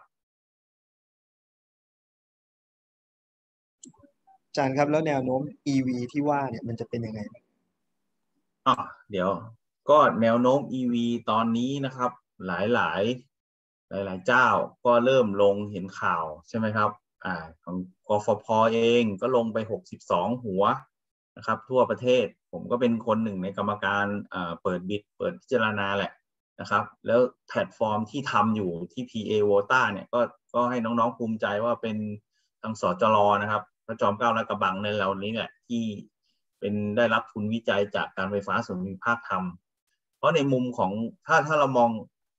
อาจารย์ครับแล้วแนวโน้ม EV ที่ว่าเนี่ยมันจะเป็นยังไงเดี๋ยวก็แนวโน้ม EV ตอนนี้นะครับหลายเจ้าก็เริ่มลงเห็นข่าวใช่ไหมครับของกฟผ.เองก็ลงไป62 หัวนะครับทั่วประเทศผมก็เป็นคนหนึ่งในกรรมการเปิดพิจารณาแหละนะครับแล้วแพลตฟอร์มที่ทำอยู่ที่ PA Vota เนี่ยก็ให้น้องๆภูมิใจว่าเป็นทางสจร.นะครับพระจอมเกล้าลาดกระบังในเหล่านี้แหละที่เป็นได้รับทุนวิจัยจากการไฟฟ้าส่วนภูมิภาคทำเพราะในมุมของถ้าเรามอง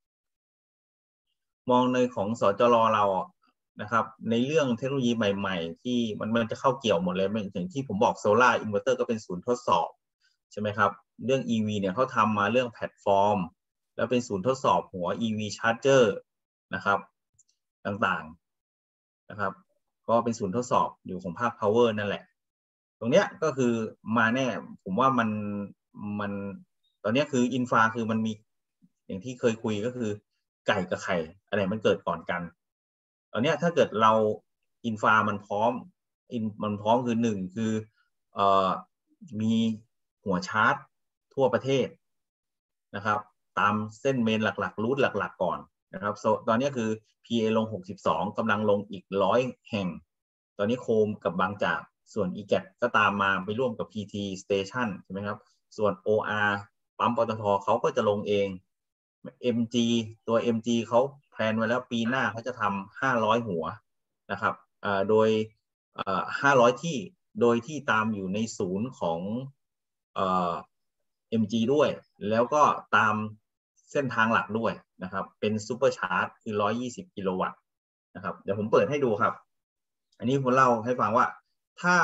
ในของสจร.เรานะครับในเรื่องเทคโนโลยีใหม่ๆที่มันจะเข้าเกี่ยวหมดเลยอย่างที่ผมบอกโซล่าอินเวอร์เตอร์ก็เป็นศูนย์ทดสอบใช่ไหมครับเรื่อง EV เนี่ยเขาทำมาเรื่องแพลตฟอร์มแล้วเป็นศูนย์ทดสอบหัว EV Charger นะครับต่างๆนะครับก็เป็นศูนย์ทดสอบอยู่ของภาค Power นั่นแหละตรงเนี้ยก็คือมาแน่ผมว่ามันตอนนี้คืออินฟาคือมันมีอย่างที่เคยคุยก็คือไก่กับไข่อะไรมันเกิดก่อนกันตอนนี้ถ้าเกิดเราอินฟามันพร้อมคือ1คือมีหัวชาร์จทั่วประเทศนะครับตามเส้นเมนหลักๆรูทหลักๆก่อนนะครับตอนนี้คือ PA ลง62กำลังลงอีก100แห่งตอนนี้โคมกับบางจากส่วน EGAT ก็ตามมาไปร่วมกับ PT Station ใช่ไหมครับส่วน OR ปั๊มปตทเขาก็จะลงเอง MG ตัว MG เขาแพลนไว้แล้วปีหน้าเขาจะทำ500หัวนะครับโดย500ที่โดยที่ตามอยู่ในศูนย์ของMG ด้วยแล้วก็ตามเส้นทางหลักด้วยนะครับเป็นซูเปอร์ชาร์จคือ120กิโลวัตต์นะครับเดี๋ยวผมเปิดให้ดูครับอันนี้ผมเล่าให้ฟังว่าถ้า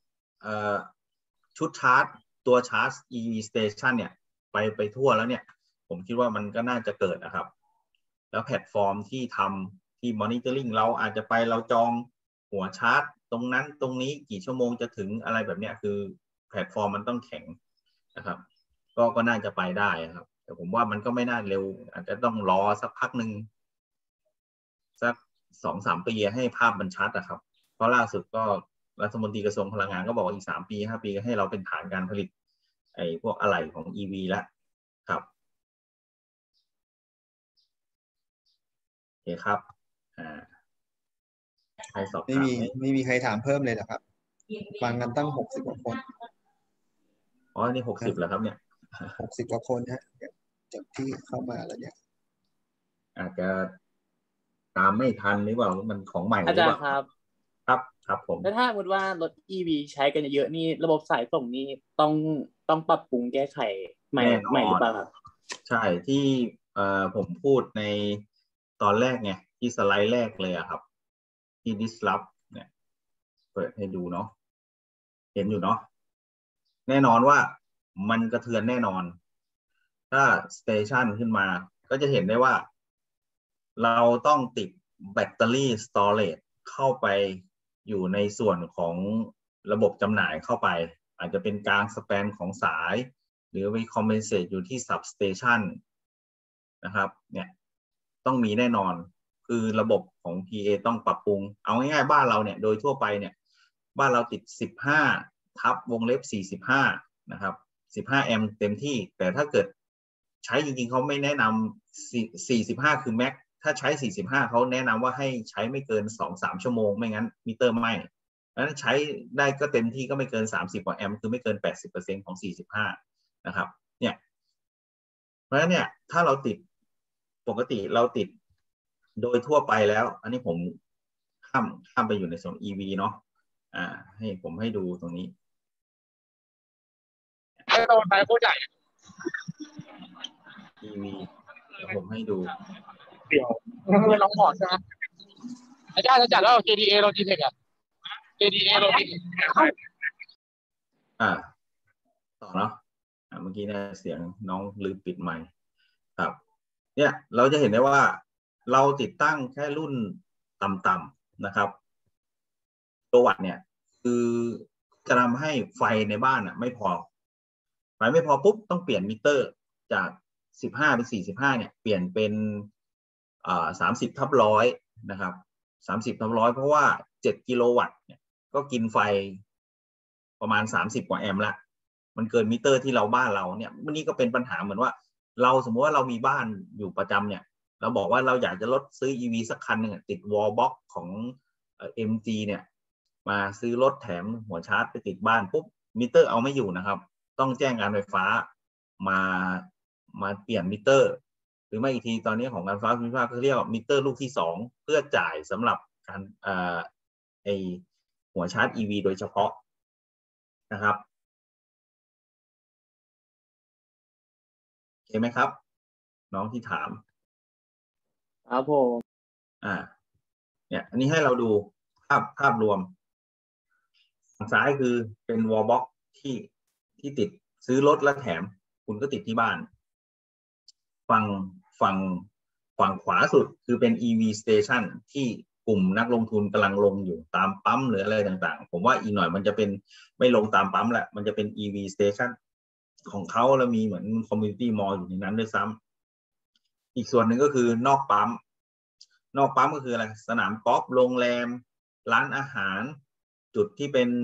ชุดชาร์จตัวชาร์จ EV Station เนี่ยไปทั่วแล้วเนี่ยผมคิดว่ามันก็น่าจะเกิดนะครับแล้วแพลตฟอร์มที่ทำที่ monitoring เราอาจจะไปเราจองหัวชาร์จตรงนั้นตรงนี้กี่ชั่วโมงจะถึงอะไรแบบเนี้ยคือแพลตฟอร์มมันต้องแข็งนะครับก็น่าจะไปได้ครับแต่ผมว่ามันก็ไม่น่าเร็วอาจจะต้องรอสักพักหนึ่งสัก 2-3 ปีให้ภาพมันชัดนะครับเพราะล่าสุดก็รัฐมนตรีกระทรวงพลังงานก็บอกว่าอีก3 ปี5 ปีให้เราเป็นฐานการผลิตไอ้พวกอะไหล่ของ EV แล้วครับโอเคครับใครสอบถามไม่มีใครถามเพิ่มเลยเหรอครับฟังกันตั้ง60 กว่าคนอ๋อนี่60แล้วครับเนี่ย 60 กว่าคนฮะจากที่เข้ามาแล้วเนี่ยอาจจะตามไม่ทันหรือเปล่ามันของใหม่หรือเปล่าอาจารย์ครับผมแล้วถ้าสมมติว่ารถ EV ใช้กันเยอะๆนี่ระบบสายส่งนี่ต้องปรับปรุงแก้ไขใหม่หรือเปล่าครับใช่ที่ผมพูดในตอนแรกไงที่สไลด์แรกเลยอะครับที่ disrupt เนี่ยเปิดให้ดูเนาะเห็นอยู่เนาะแน่นอนว่ามันกระเทือนแน่นอนถ้าสเตชันขึ้นมาก็จะเห็นได้ว่าเราต้องติดแบตเตอรี่สโตรจเข้าไปอยู่ในส่วนของระบบจำหน่ายเข้าไปอาจจะเป็นกลางสแปนของสายหรือไปคอมเพนเซตอยู่ที่ซับสเตชันนะครับเนี่ยต้องมีแน่นอนคือระบบของ PA ต้องปรับปรุงเอาง่ายๆบ้านเราเนี่ยโดยทั่วไปเนี่ยบ้านเราติด15/45นะครับ15แอมป์เต็มที่แต่ถ้าเกิดใช้จริงๆเขาไม่แนะนำ45คือแม็กถ้าใช้45เขาแนะนำว่าให้ใช้ไม่เกิน 2-3 ชั่วโมงไม่งั้นมิเตอร์ไหม้แล้วใช้ได้ก็เต็มที่ก็ไม่เกิน30กว่าแอมป์คือไม่เกิน 80% ของ45นะครับเนี่ยเพราะฉะนั้นเนี่ยถ้าเราติดปกติเราติดโดยทั่วไปแล้วอันนี้ผมข้ามไปอยู่ในส่วน EV เนาะให้ผมให้ดูตรงนี้ให้เราไปผู้ใหญ่ EV เดี๋ยวผมให้ดูเดี๋ยวน้องบอกใช่ไหมอาจารย์แล้ว KDA เราดีเทคอะ KDA เราดีต่อเนาะเมื่อกี้เนี่ยเสียงน้องลืมปิดไมค์ครับเนี่ยเราจะเห็นได้ว่าเราติดตั้งแค่รุ่นต่ำๆนะครับตัววัตต์เนี่ยคือจะทำให้ไฟในบ้านไม่พอไฟไม่พอปุ๊บต้องเปลี่ยนมิเตอร์จาก15เป็น45เนี่ยเปลี่ยนเป็น30/100นะครับ30/100เพราะว่า7กิโลวัตต์เนี่ยก็กินไฟประมาณ30กว่าแอมป์ละมันเกินมิเตอร์ที่บ้านเราเนี่ยวันนี้ก็เป็นปัญหาเหมือนว่าเราสมมติว่าเรามีบ้านอยู่ประจำเนี่ยเราบอกว่าเราอยากจะลดซื้อ EV สักคันหนึ่งติดวอลบ็อกของMG เนี่ยมาซื้อรถแถมหัวชาร์จไปติดบ้านปุ๊บมิเตอร์เอาไม่อยู่นะครับต้องแจ้งการไฟฟ้ามาเปลี่ยนมิเตอร์หรือไม่อีกทีตอนนี้ของการไฟฟ้าภูมิภาคเขาเรียกว่ามิเตอร์ลูกที่2เพื่อจ่ายสำหรับการหัวชาร์จ EV โดยเฉพาะนะครับโอเคไหมครับน้องที่ถามครับผมเนี่ยอันนี้ให้เราดูภาพรวมฝั่งซ้ายคือเป็นวอลบ็อกที่ติดซื้อรถและแถมคุณก็ติดที่บ้านฝั่งขวาสุดคือเป็น EV Station ที่กลุ่มนักลงทุนกำลังลงอยู่ตามปั๊มหรืออะไรต่างๆผมว่าอีกหน่อยมันจะเป็นไม่ลงตามปั๊มแหละมันจะเป็น EV Station ของเขาแล้วมีเหมือน Community Mall อยู่ในนั้นด้วยซ้ำอีกส่วนหนึ่งก็คือนอกปั๊มก็คืออะไรสนามกอล์ฟโรงแรมร้านอาหารจุดที่เป็น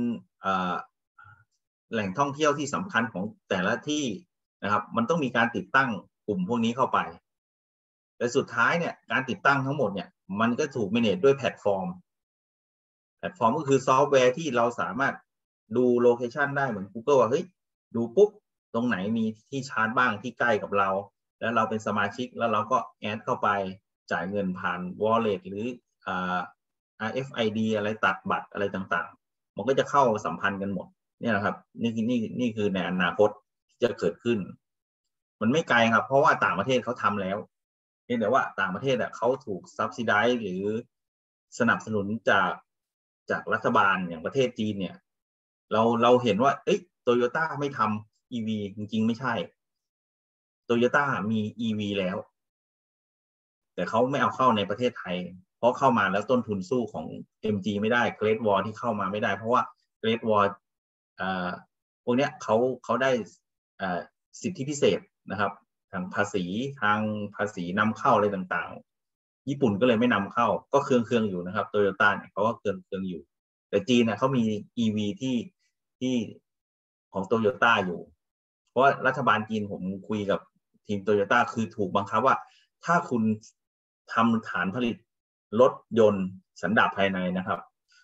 แหล่งท่องเที่ยวที่สำคัญของแต่ละที่นะครับมันต้องมีการติดตั้งลุ่มพวกนี้เข้าไปแต่สุดท้ายเนี่ยการติดตั้งทั้งหมดเนี่ยมันก็ถูก manage ด้วยแพลตฟอร์มก็คือซอฟต์แวร์ที่เราสามารถดูโลเคชันได้เหมือน Google ว่าเฮ้ยดูปุ๊บตรงไหนมีที่ชาร์จบ้างที่ใกล้กับเราแล้วเราเป็นสมาชิกแล้วเราก็แอดเข้าไปจ่ายเงินผ่าน wallet หรือRFID อะไรตัดบัตรอะไรต่างๆมันก็จะเข้าสัมพันธ์กันหมดเนี่ยนะครับนี่คือในอนาคตที่จะเกิดขึ้นมันไม่ไกลครับเพราะว่าต่างประเทศเขาทำแล้วเพียงแต่ว่าต่างประเทศเขาถูก subsidize หรือสนับสนุนจากรัฐบาลอย่างประเทศจีนเนี่ยเราเห็นว่าโตโยต้าไม่ทำ EV จริงๆไม่ใช่โตโยต้ามี EV แล้วแต่เขาไม่เอาเข้าในประเทศไทยเพราะเข้ามาแล้วต้นทุนสู้ของ MG ไม่ได้ Great Wall ที่เข้ามาไม่ได้เพราะว่า Great Wall พวกเนี้ยเขาได้สิทธิพิเศษนะครับทางภาษีนำเข้าอะไรต่างๆญี่ปุ่นก็เลยไม่นำเข้าก็เครื่องอยู่นะครับโตโยต้าเนี่ยเขาก็เครื่องอยู่แต่จีนเนี่ยเขามี EV ที่ของโตโยต้าอยู่เพราะว่ารัฐบาลจีนผมคุยกับทีมโตโยต้าคือถูกบังคับว่าถ้าคุณทำฐานผลิตรถยนต์สันดาปภายในนะครับ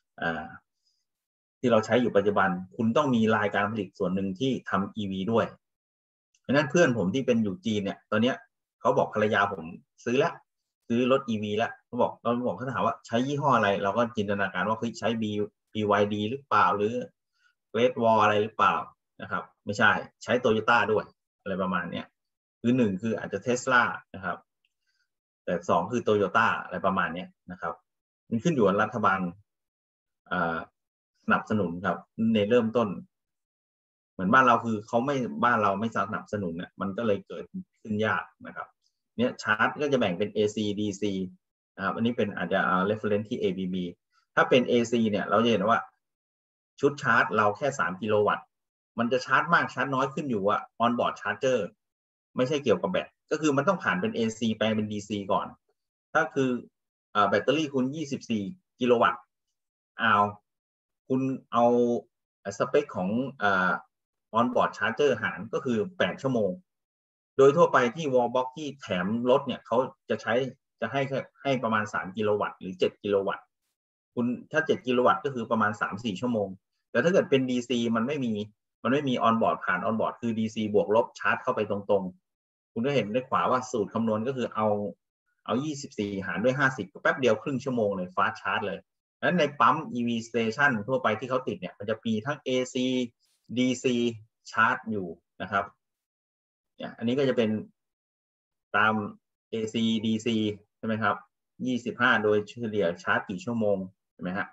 ที่เราใช้อยู่ปัจจุบันคุณต้องมีรายการผลิตส่วนหนึ่งที่ทำ EV ด้วยเพราะนั้นเพื่อนผมที่เป็นอยู่จีนเนี่ยตอนนี้เขาบอกภรรยาผมซื้อรถ EV แล้วเขาถามว่าใช้ยี่ห้ออะไรเราก็จินตนาการว่าใช้ BYD หรือเปล่าหรือ Great Wall อะไรหรือเปล่านะครับไม่ใช่ใช้ Toyota ด้วยอะไรประมาณนี้คือ1คืออาจจะ Tesla นะครับแต่2คือ Toyota อะไรประมาณนี้นะครับมันขึ้นอยู่กับรัฐบาลสนับสนุนครับในเริ่มต้นเหมือนบ้านเราคือบ้านเราไม่สนับสนุนเนี่ยมันก็เลยเกิดขึ้นยากนะครับเนี่ยชาร์จก็จะแบ่งเป็น AC DC นะครับอันนี้เป็นอาจจะ reference ที่ ABB ถ้าเป็น AC เนี่ยเราจะเห็นว่าชุดชาร์จเราแค่3กิโลวัตต์มันจะชาร์จมากชาร์จน้อยขึ้นอยู่ว่า on board charger ไม่ใช่เกี่ยวกับแบตก็คือมันต้องผ่านเป็น AC ไปเป็น DC ก่อนถ้าคือแบตเตอรี่คุณ24กิโลวัตต์คุณเอาสเปคของon-board charger หารก็คือ8ชั่วโมงโดยทั่วไปที่ wallbox ที่แถมรถเนี่ยเขาจะให้ประมาณ3กิโลวัตต์หรือ7กิโลวัตต์คุณถ้า7กิโลวัตต์ก็คือประมาณ 3-4 ชั่วโมงแต่ถ้าเกิดเป็น DC มันไม่มี on-board ผ่าน on-board คือ DC บวกลบชาร์จเข้าไปตรงๆคุณก็เห็นได้ขวาว่าสูตรคำนวณก็คือเอา24หารด้วย50ก็แป๊บเดียวครึ่งชั่วโมงเลยฟาสต์ชาร์จเลยแล้วในปั๊ม EV station ทั่วไปที่เขาติดเนี่ยมันจะมีทั้ง AC DC ชาร์จอยู่นะครับเนี่ยอันนี้ก็จะเป็นตาม AC DC ใช่ไหมครับ25โดยเฉลี่ยชาร์จกี่ชั่วโมงใช่ไหมฮะ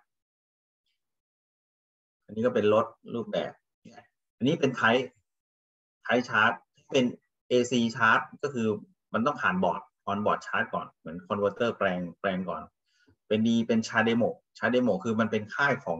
อันนี้ก็เป็นรถรูปแบบอันนี้เป็นไทป์ชาร์จเป็น AC ชาร์จก็คือมันต้องผ่านบอร์ดon board charge ก่อนเหมือนคอนเวอร์เตอร์แปลงก่อนเป็นชาเดโมคือมันเป็นค่ายของ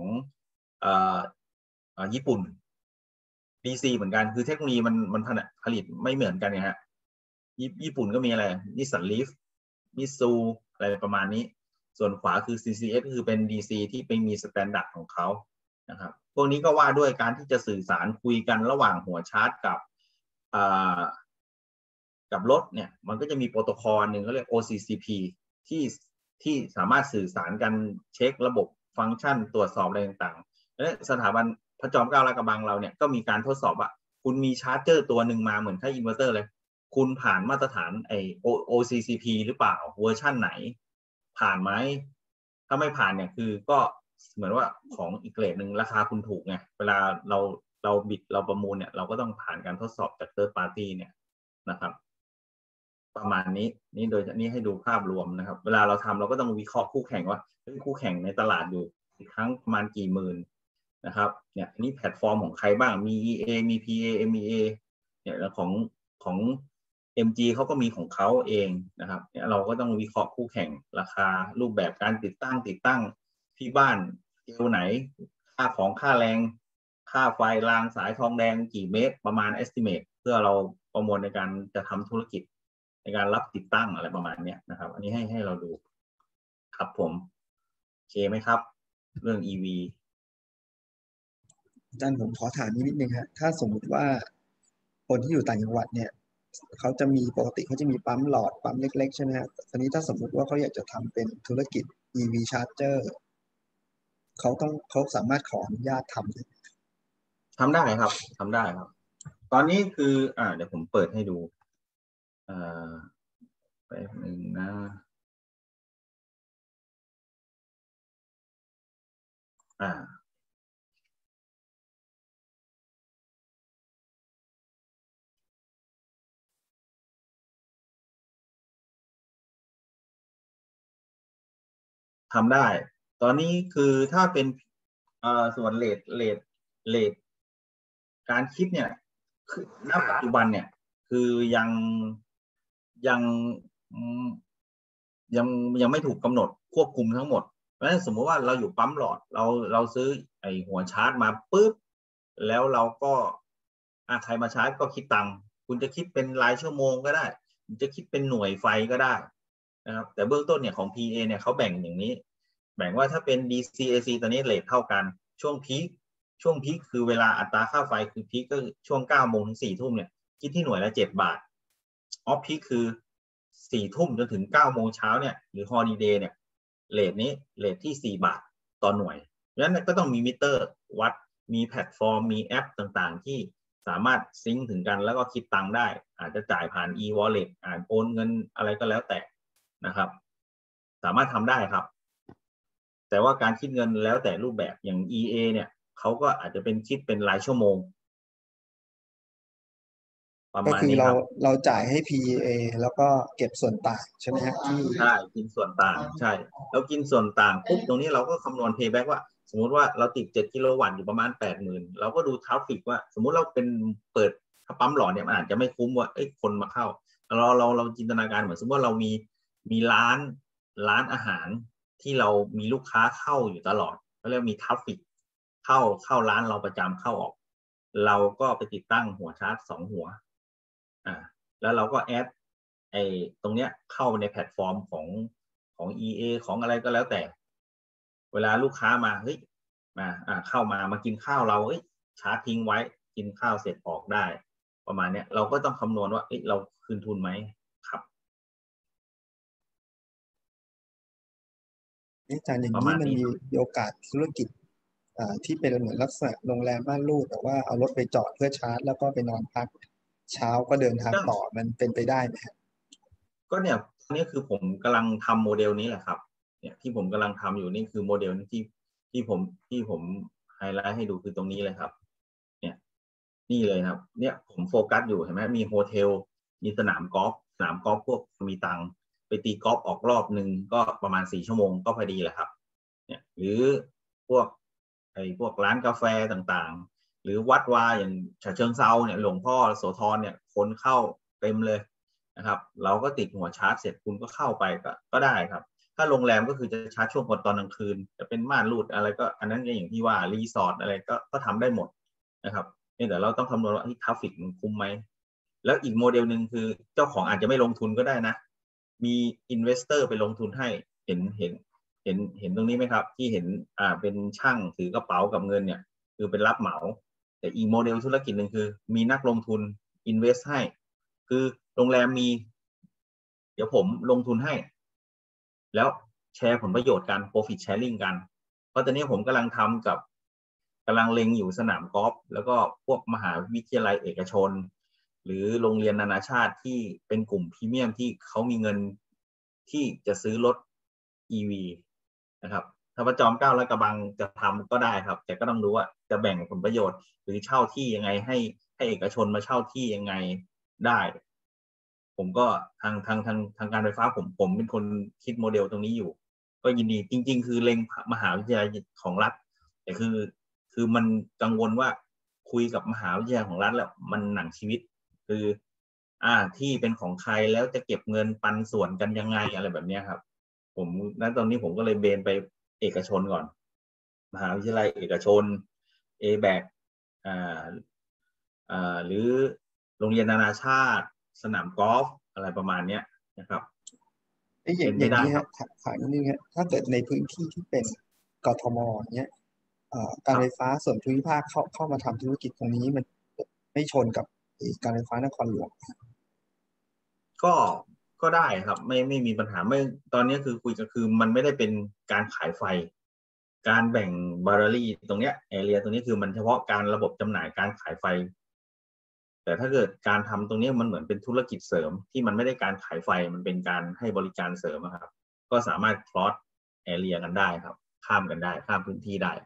ญี่ปุ่น DC เหมือนกันคือเทคโนโลยีมันผลิตไม่เหมือนกันเนี่ยฮะญี่ปุ่นก็มีอะไรนิสสันลีฟมิตซูอะไรประมาณนี้ส่วนขวาคือ CCS ก็คือเป็น DC ที่ไปมีสแตนดาร์ดของเขานะครับพวกนี้ก็ว่าด้วยการที่จะสื่อสารคุยกันระหว่างหัวชาร์จกับรถเนี่ยมันก็จะมีโปรโตคอลหนึ่งเขาเรียก OCCP ที่สามารถสื่อสารกันเช็คระบบฟังก์ชันตรวจสอบอะไรต่างๆและสถาบันพระจอมเกล้าลาดกระบังเราเนี่ยก็มีการทดสอบว่าคุณมีชาร์จเจอร์ตัวหนึ่งมาเหมือนค่าอินเวอร์เตอร์เลยคุณผ่านมาตรฐานOCCP หรือเปล่าเวอร์ชั่นไหนผ่านไหมถ้าไม่ผ่านเนี่ยคือก็เหมือนว่าของอีกเกรดหนึ่งราคาคุณถูกไงเวลาเราบิดเราประมูลเนี่ยเราก็ต้องผ่านการทดสอบจาก third party เนี่ยนะครับประมาณนี้โดยนี้ให้ดูภาพรวมนะครับเวลาเราทำเราก็ต้องวิเคราะห์คู่แข่งว่าคู่แข่งในตลาดอยู่อีกครั้งประมาณกี่หมื่นนะครับเนี่ยอันนี้แพลตฟอร์มของใครบ้างมี EA มี PA MEA เนี่ยแล้วของ MG เขาก็มีของเขาเองนะครับเนี่ยเราก็ต้องวิเคราะห์คู่แข่งราคารูปแบบการติดตั้งที่บ้านเอวไหนค่าแรงค่าไฟรางสายทองแดงกี่เมตรประมาณ estimate เพื่อเราประมวลในการจะทำธุรกิจในการรับติดตั้งอะไรประมาณนี้นะครับอันนี้ให้เราดูครับผมโอเคไหมครับเรื่อง EV อาจารย์ผมขอถามนิดนึงฮะถ้าสมมุติว่าคนที่อยู่ต่างจังหวัดเนี่ยเขาจะมีปกติเขาจะมีปั๊มหลอดปั๊มเล็กๆใช่ไหมฮะตอนนี้ถ้าสมมุติว่าเขาอยากจะทำเป็นธุรกิจ EV charger เขาสามารถขออนุญาตทำได้ทำได้ครับทำได้ครับ ตอนนี้คือเดี๋ยวผมเปิดให้ดูแป๊บนึงนะทำได้ ตอนนี้คือถ้าเป็นส่วนเลทการคิดเนี่ยคือณปัจจุบันเนี่ยคือยังยังไม่ถูกกำหนดควบคุมทั้งหมดเพราะฉะนั้นสมมติว่าเราอยู่ปั๊มหลอดเราซื้อไอ้หัวชาร์จมาปุ๊บแล้วเราก็ใครมาชาร์จก็คิดตังค์คุณจะคิดเป็นรายชั่วโมงก็ได้คุณจะคิดเป็นหน่วยไฟก็ได้นะครับแต่เบื้องต้นเนี่ยของ PA เนี่ยเขาแบ่งอย่างนี้แบ่งว่าถ้าเป็น DC AC ตอนนี้เรทเท่ากันช่วงพีคคือเวลาอัตราค่าไฟคือพีคก็ช่วง9 โมงถึง 4 ทุ่มเนี่ยคิดที่หน่วยละ7 บาทออฟพีคคือ4 ทุ่มจนถึง9 โมงเช้าเนี่ยหรือฮอลิเดย์เนี่ยเรทที่4 บาทต่อหน่วยเพราะฉะนั้นก็ต้องมีมิเตอร์วัดมีแพลตฟอร์มมีแอปต่างๆที่สามารถซิงค์ถึงกันแล้วก็คิดตังค์ได้อาจจะจ่ายผ่าน e-wallet โอนเงินอะไรก็แล้วแต่นะครับสามารถทำได้ครับแต่ว่าการคิดเงินแล้วแต่รูปแบบอย่าง EA เนี่ยเขาก็อาจจะเป็นคิดเป็นรายชั่วโมงประมาณนี้ครับเราจ่ายให้ PEA แล้วก็เก็บส่วนต่างใช่ไหมฮะที่ใช่กินส่วนต่างใช่แล้วกินส่วนต่างปุ๊บตรงนี้เราก็คำนวณ payback ว่าสมมุติว่าเราติด7 กิโลวัตต์อยู่ประมาณ 80,000 เราก็ดูทราฟฟิกว่าสมมุติเราเป็นเปิดถ้าปั๊มหลอดเนี่ยมันอาจจะไม่คุ้มว่าคนมาเข้าเราจินตนาการเหมือนสมมติว่าเรามีร้านอาหารที่เรามีลูกค้าเข้าอยู่ตลอดเขาเรียกมีทราฟฟิกเข้าร้านเราประจำเข้าออกเราก็ไปติดตั้งหัวชาร์จ2 หัวแล้วเราก็แอดตรงเนี้ยเข้าในแพลตฟอร์มของ EA ของอะไรก็แล้วแต่เวลาลูกค้ามาเฮ้ยเข้ามากินข้าวเราชาร์จทิ้งไว้กินข้าวเสร็จออกได้ประมาณเนี้ยเราก็ต้องคำนวณว่าเราคืนทุนไหมครับอาจารย์อย่างนี้มันมีโอกาสธุรกิจที่เป็นเหมือนลักษณะโรงแรมม่านรูดแต่ว่าเอารถไปจอดเพื่อชาร์จแล้วก็ไปนอนพักเช้าก็เดินทางต่อมันเป็นไปได้ไหมครับก็เนี่ยนี่คือผมกำลังทำโมเดลนี้แหละครับเนี่ยที่ผมกำลังทำอยู่นี่คือโมเดลที่ผมไฮไลท์ให้ดูคือตรงนี้เลยครับเนี่ยนี่เลยครับเนี่ยผมโฟกัสอยู่เห็นไหมมีโฮเทลมีสนามกอล์ฟพวกมีตังไปตีกอล์ฟออกรอบนึงก็ประมาณ4 ชั่วโมงก็พอดีแหละครับเนี่ยหรือพวกร้านกาแฟต่างๆหรือวัดวาอย่างฉะเชิงเทราเนี่ยหลวงพ่อโสธรเนี่ยคนเข้าเต็มเลยนะครับเราก็ติดหัวชาร์จเสร็จคุณก็เข้าไปก็ได้ครับถ้าโรงแรมก็คือจะชาร์จช่วงตอนกลางคืนจะเป็นม่านรูดอะไรก็อันนั้นอย่างที่ว่ารีสอร์ทอะไรก็ทำได้หมดนะครับแต่เราต้องคำนวณว่าทราฟฟิกมันคุ้มไหมแล้วอีกโมเดลหนึ่งคือเจ้าของอาจจะไม่ลงทุนก็ได้นะมีอินเวสเตอร์ไปลงทุนให้เห็นตรงนี้ไหมครับที่เห็นเป็นช่างถือกระเป๋ากับเงินเนี่ยคือเป็นรับเหมาแต่อีกโมเดลธุรกิจหนึ่งคือมีนักลงทุนอินเวสให้คือโรงแรมมีเดี๋ยวผมลงทุนให้แล้วแชร์ผลประโยชน์กัน profit sharing กันเพราะตอนนี้ผมกำลังเล็งอยู่สนามกอล์ฟแล้วก็พวกมหาวิทยาลัยเอกชนหรือโรงเรียนนานาชาติที่เป็นกลุ่มพรีเมียมที่เขามีเงินที่จะซื้อรถ EV นะครับถ้าพระจอมเกล้าและกระบังจะทำก็ได้ครับแต่ก็ต้องรู้ว่าจะแบ่งผลประโยชน์หรือเช่าที่ยังไงให้เอกชนมาเช่าที่ยังไงได้ผมก็ทางการไฟฟ้าผมเป็นคนคิดโมเดลตรงนี้อยู่ก็ยินดีจริงๆคือเล็งมหาวิทยาลัยของรัฐแต่คือมันกังวลว่าคุยกับมหาวิทยาลัยของรัฐแล้วมันหนังชีวิตคือที่เป็นของใครแล้วจะเก็บเงินปันส่วนกันยังไงอะไรแบบนี้ครับผมตอนนี้ผมก็เลยเบนไปเอกชนก่อนมหาวิทยาลัยเอกชน ABAC หรือโรงเรียนนานาชาติสนามกอล์ฟอะไรประมาณนี้นะครับอย่างนี้ครับถามนิดนึงครับถ้าเกิดในพื้นที่ที่เป็นกทมเนี้ยการไฟฟ้าส่วนภูมิภาคเข้ามาทำธุรกิจตรงนี้มันไม่ชนกับการไฟฟ้านครหลวงก็ก็ได้ครับไม่มีปัญหาไม่ตอนนี้คือคุยกันคือมันไม่ได้เป็นการขายไฟการแบ่งบาร์รี่ตรงเนี้ยแอเรียตรงนี้คือมันเฉพาะการระบบจำหน่ายการขายไฟแต่ถ้าเกิดการทำตรงนี้มันเหมือนเป็นธุรกิจเสริมที่มันไม่ได้การขายไฟมันเป็นการให้บริการเสริมครับก็สามารถ cross area กันได้ครับข้ามกันได้ข้ามพื้นที่ได้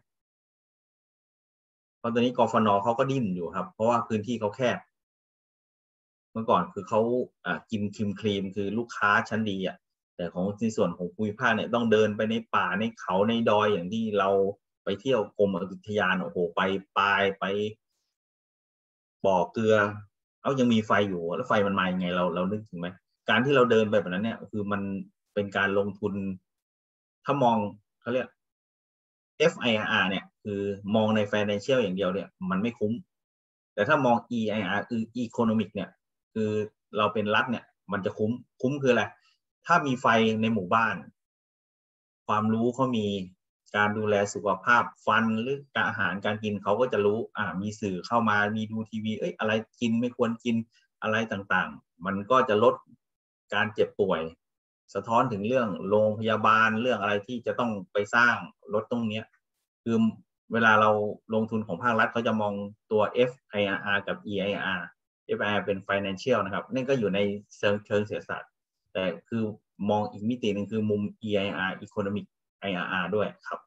เพราะตอนนี้กฟน.เขาก็ดิ้นอยู่ครับเพราะว่าพื้นที่เขาแคบเมื่อก่อนคือเขากินครีมคือลูกค้าชั้นดีแต่ของในส่วนของภูมิภาคเนี่ยต้องเดินไปในป่าในเขาในดอยอย่างที่เราไปเที่ยวกรมอุทยานโอ้โหไปปลายไปบ่อเกลือยังมีไฟอยู่แล้วไฟมันมายังไงเรานึกถึงไหมการที่เราเดินไปแบบนั้นเนี่ยคือมันเป็นการลงทุนถ้ามองเขาเรียก FIRR เนี่ยคือมองใน financial อย่างเดียวเนี่ยมันไม่คุ้มแต่ถ้ามอง EIR คือ economic เนี่ยคือเราเป็นรัฐเนี่ยมันจะคุ้มคืออะไรถ้ามีไฟในหมู่บ้านความรู้เขามีการดูแลสุขภาพฟันหรือการอาหารการกินเขาก็จะรู้มีสื่อเข้ามามีดูทีวีอะไรกินไม่ควรกินอะไรต่างๆมันก็จะลดการเจ็บป่วยสะท้อนถึงเรื่องโรงพยาบาลเรื่องอะไรที่จะต้องไปสร้างลดตรงนี้คือเวลาเราลงทุนของภาครัฐเขาจะมองตัว FIRR กับ EIR FIRR เป็น financial นะครับนั่นก็อยู่ในเชิงเศรษฐศาสตร์แต่คือมองอีกมิติหนึ่งคือมุม EIR economic IRR ด้วยครับ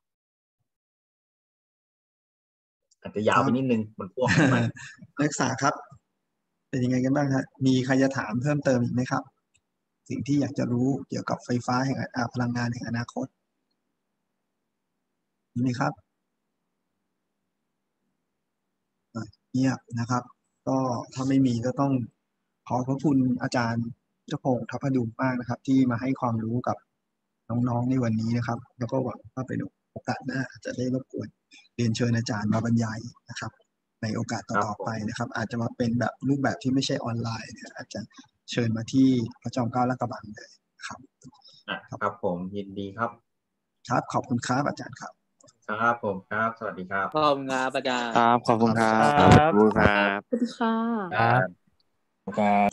อาจจะยาวไปนิดนึงมันพ่วงกันไปนักศึกษาครับเป็นยังไงกันบ้างครับมีใครจะถามเพิ่มเติมอีกไหมครับสิ่งที่อยากจะรู้เกี่ยวกับไฟฟ้าแห่งพลังงานแห่งอนาคตมีไหมครับเงียบนะครับก็ถ้าไม่มีก็ต้องขอขอบคุณอาจารย์เจ้าพงศ์ทัพพดุงมากนะครับที่มาให้ความรู้กับน้องๆในวันนี้นะครับแล้วก็หวังว่าเป็นโอกาสหน้าจะได้รบกวนเรียนเชิญอาจารย์มาบรรยายนะครับในโอกาสต่อๆไปนะครับอาจจะมาเป็นแบบรูปแบบที่ไม่ใช่ออนไลน์เนี่ยอาจจะเชิญมาที่พระจอมเกล้าลาดกระบังเลยครับครับผมยินดีครับครับขอบคุณครับอาจารย์ครับครับผมครับสวัสดีครับขอบคุณครับอาจารย์ครับขอบคุณครับครับขอบคุณครับสวัสดีค่ะครับ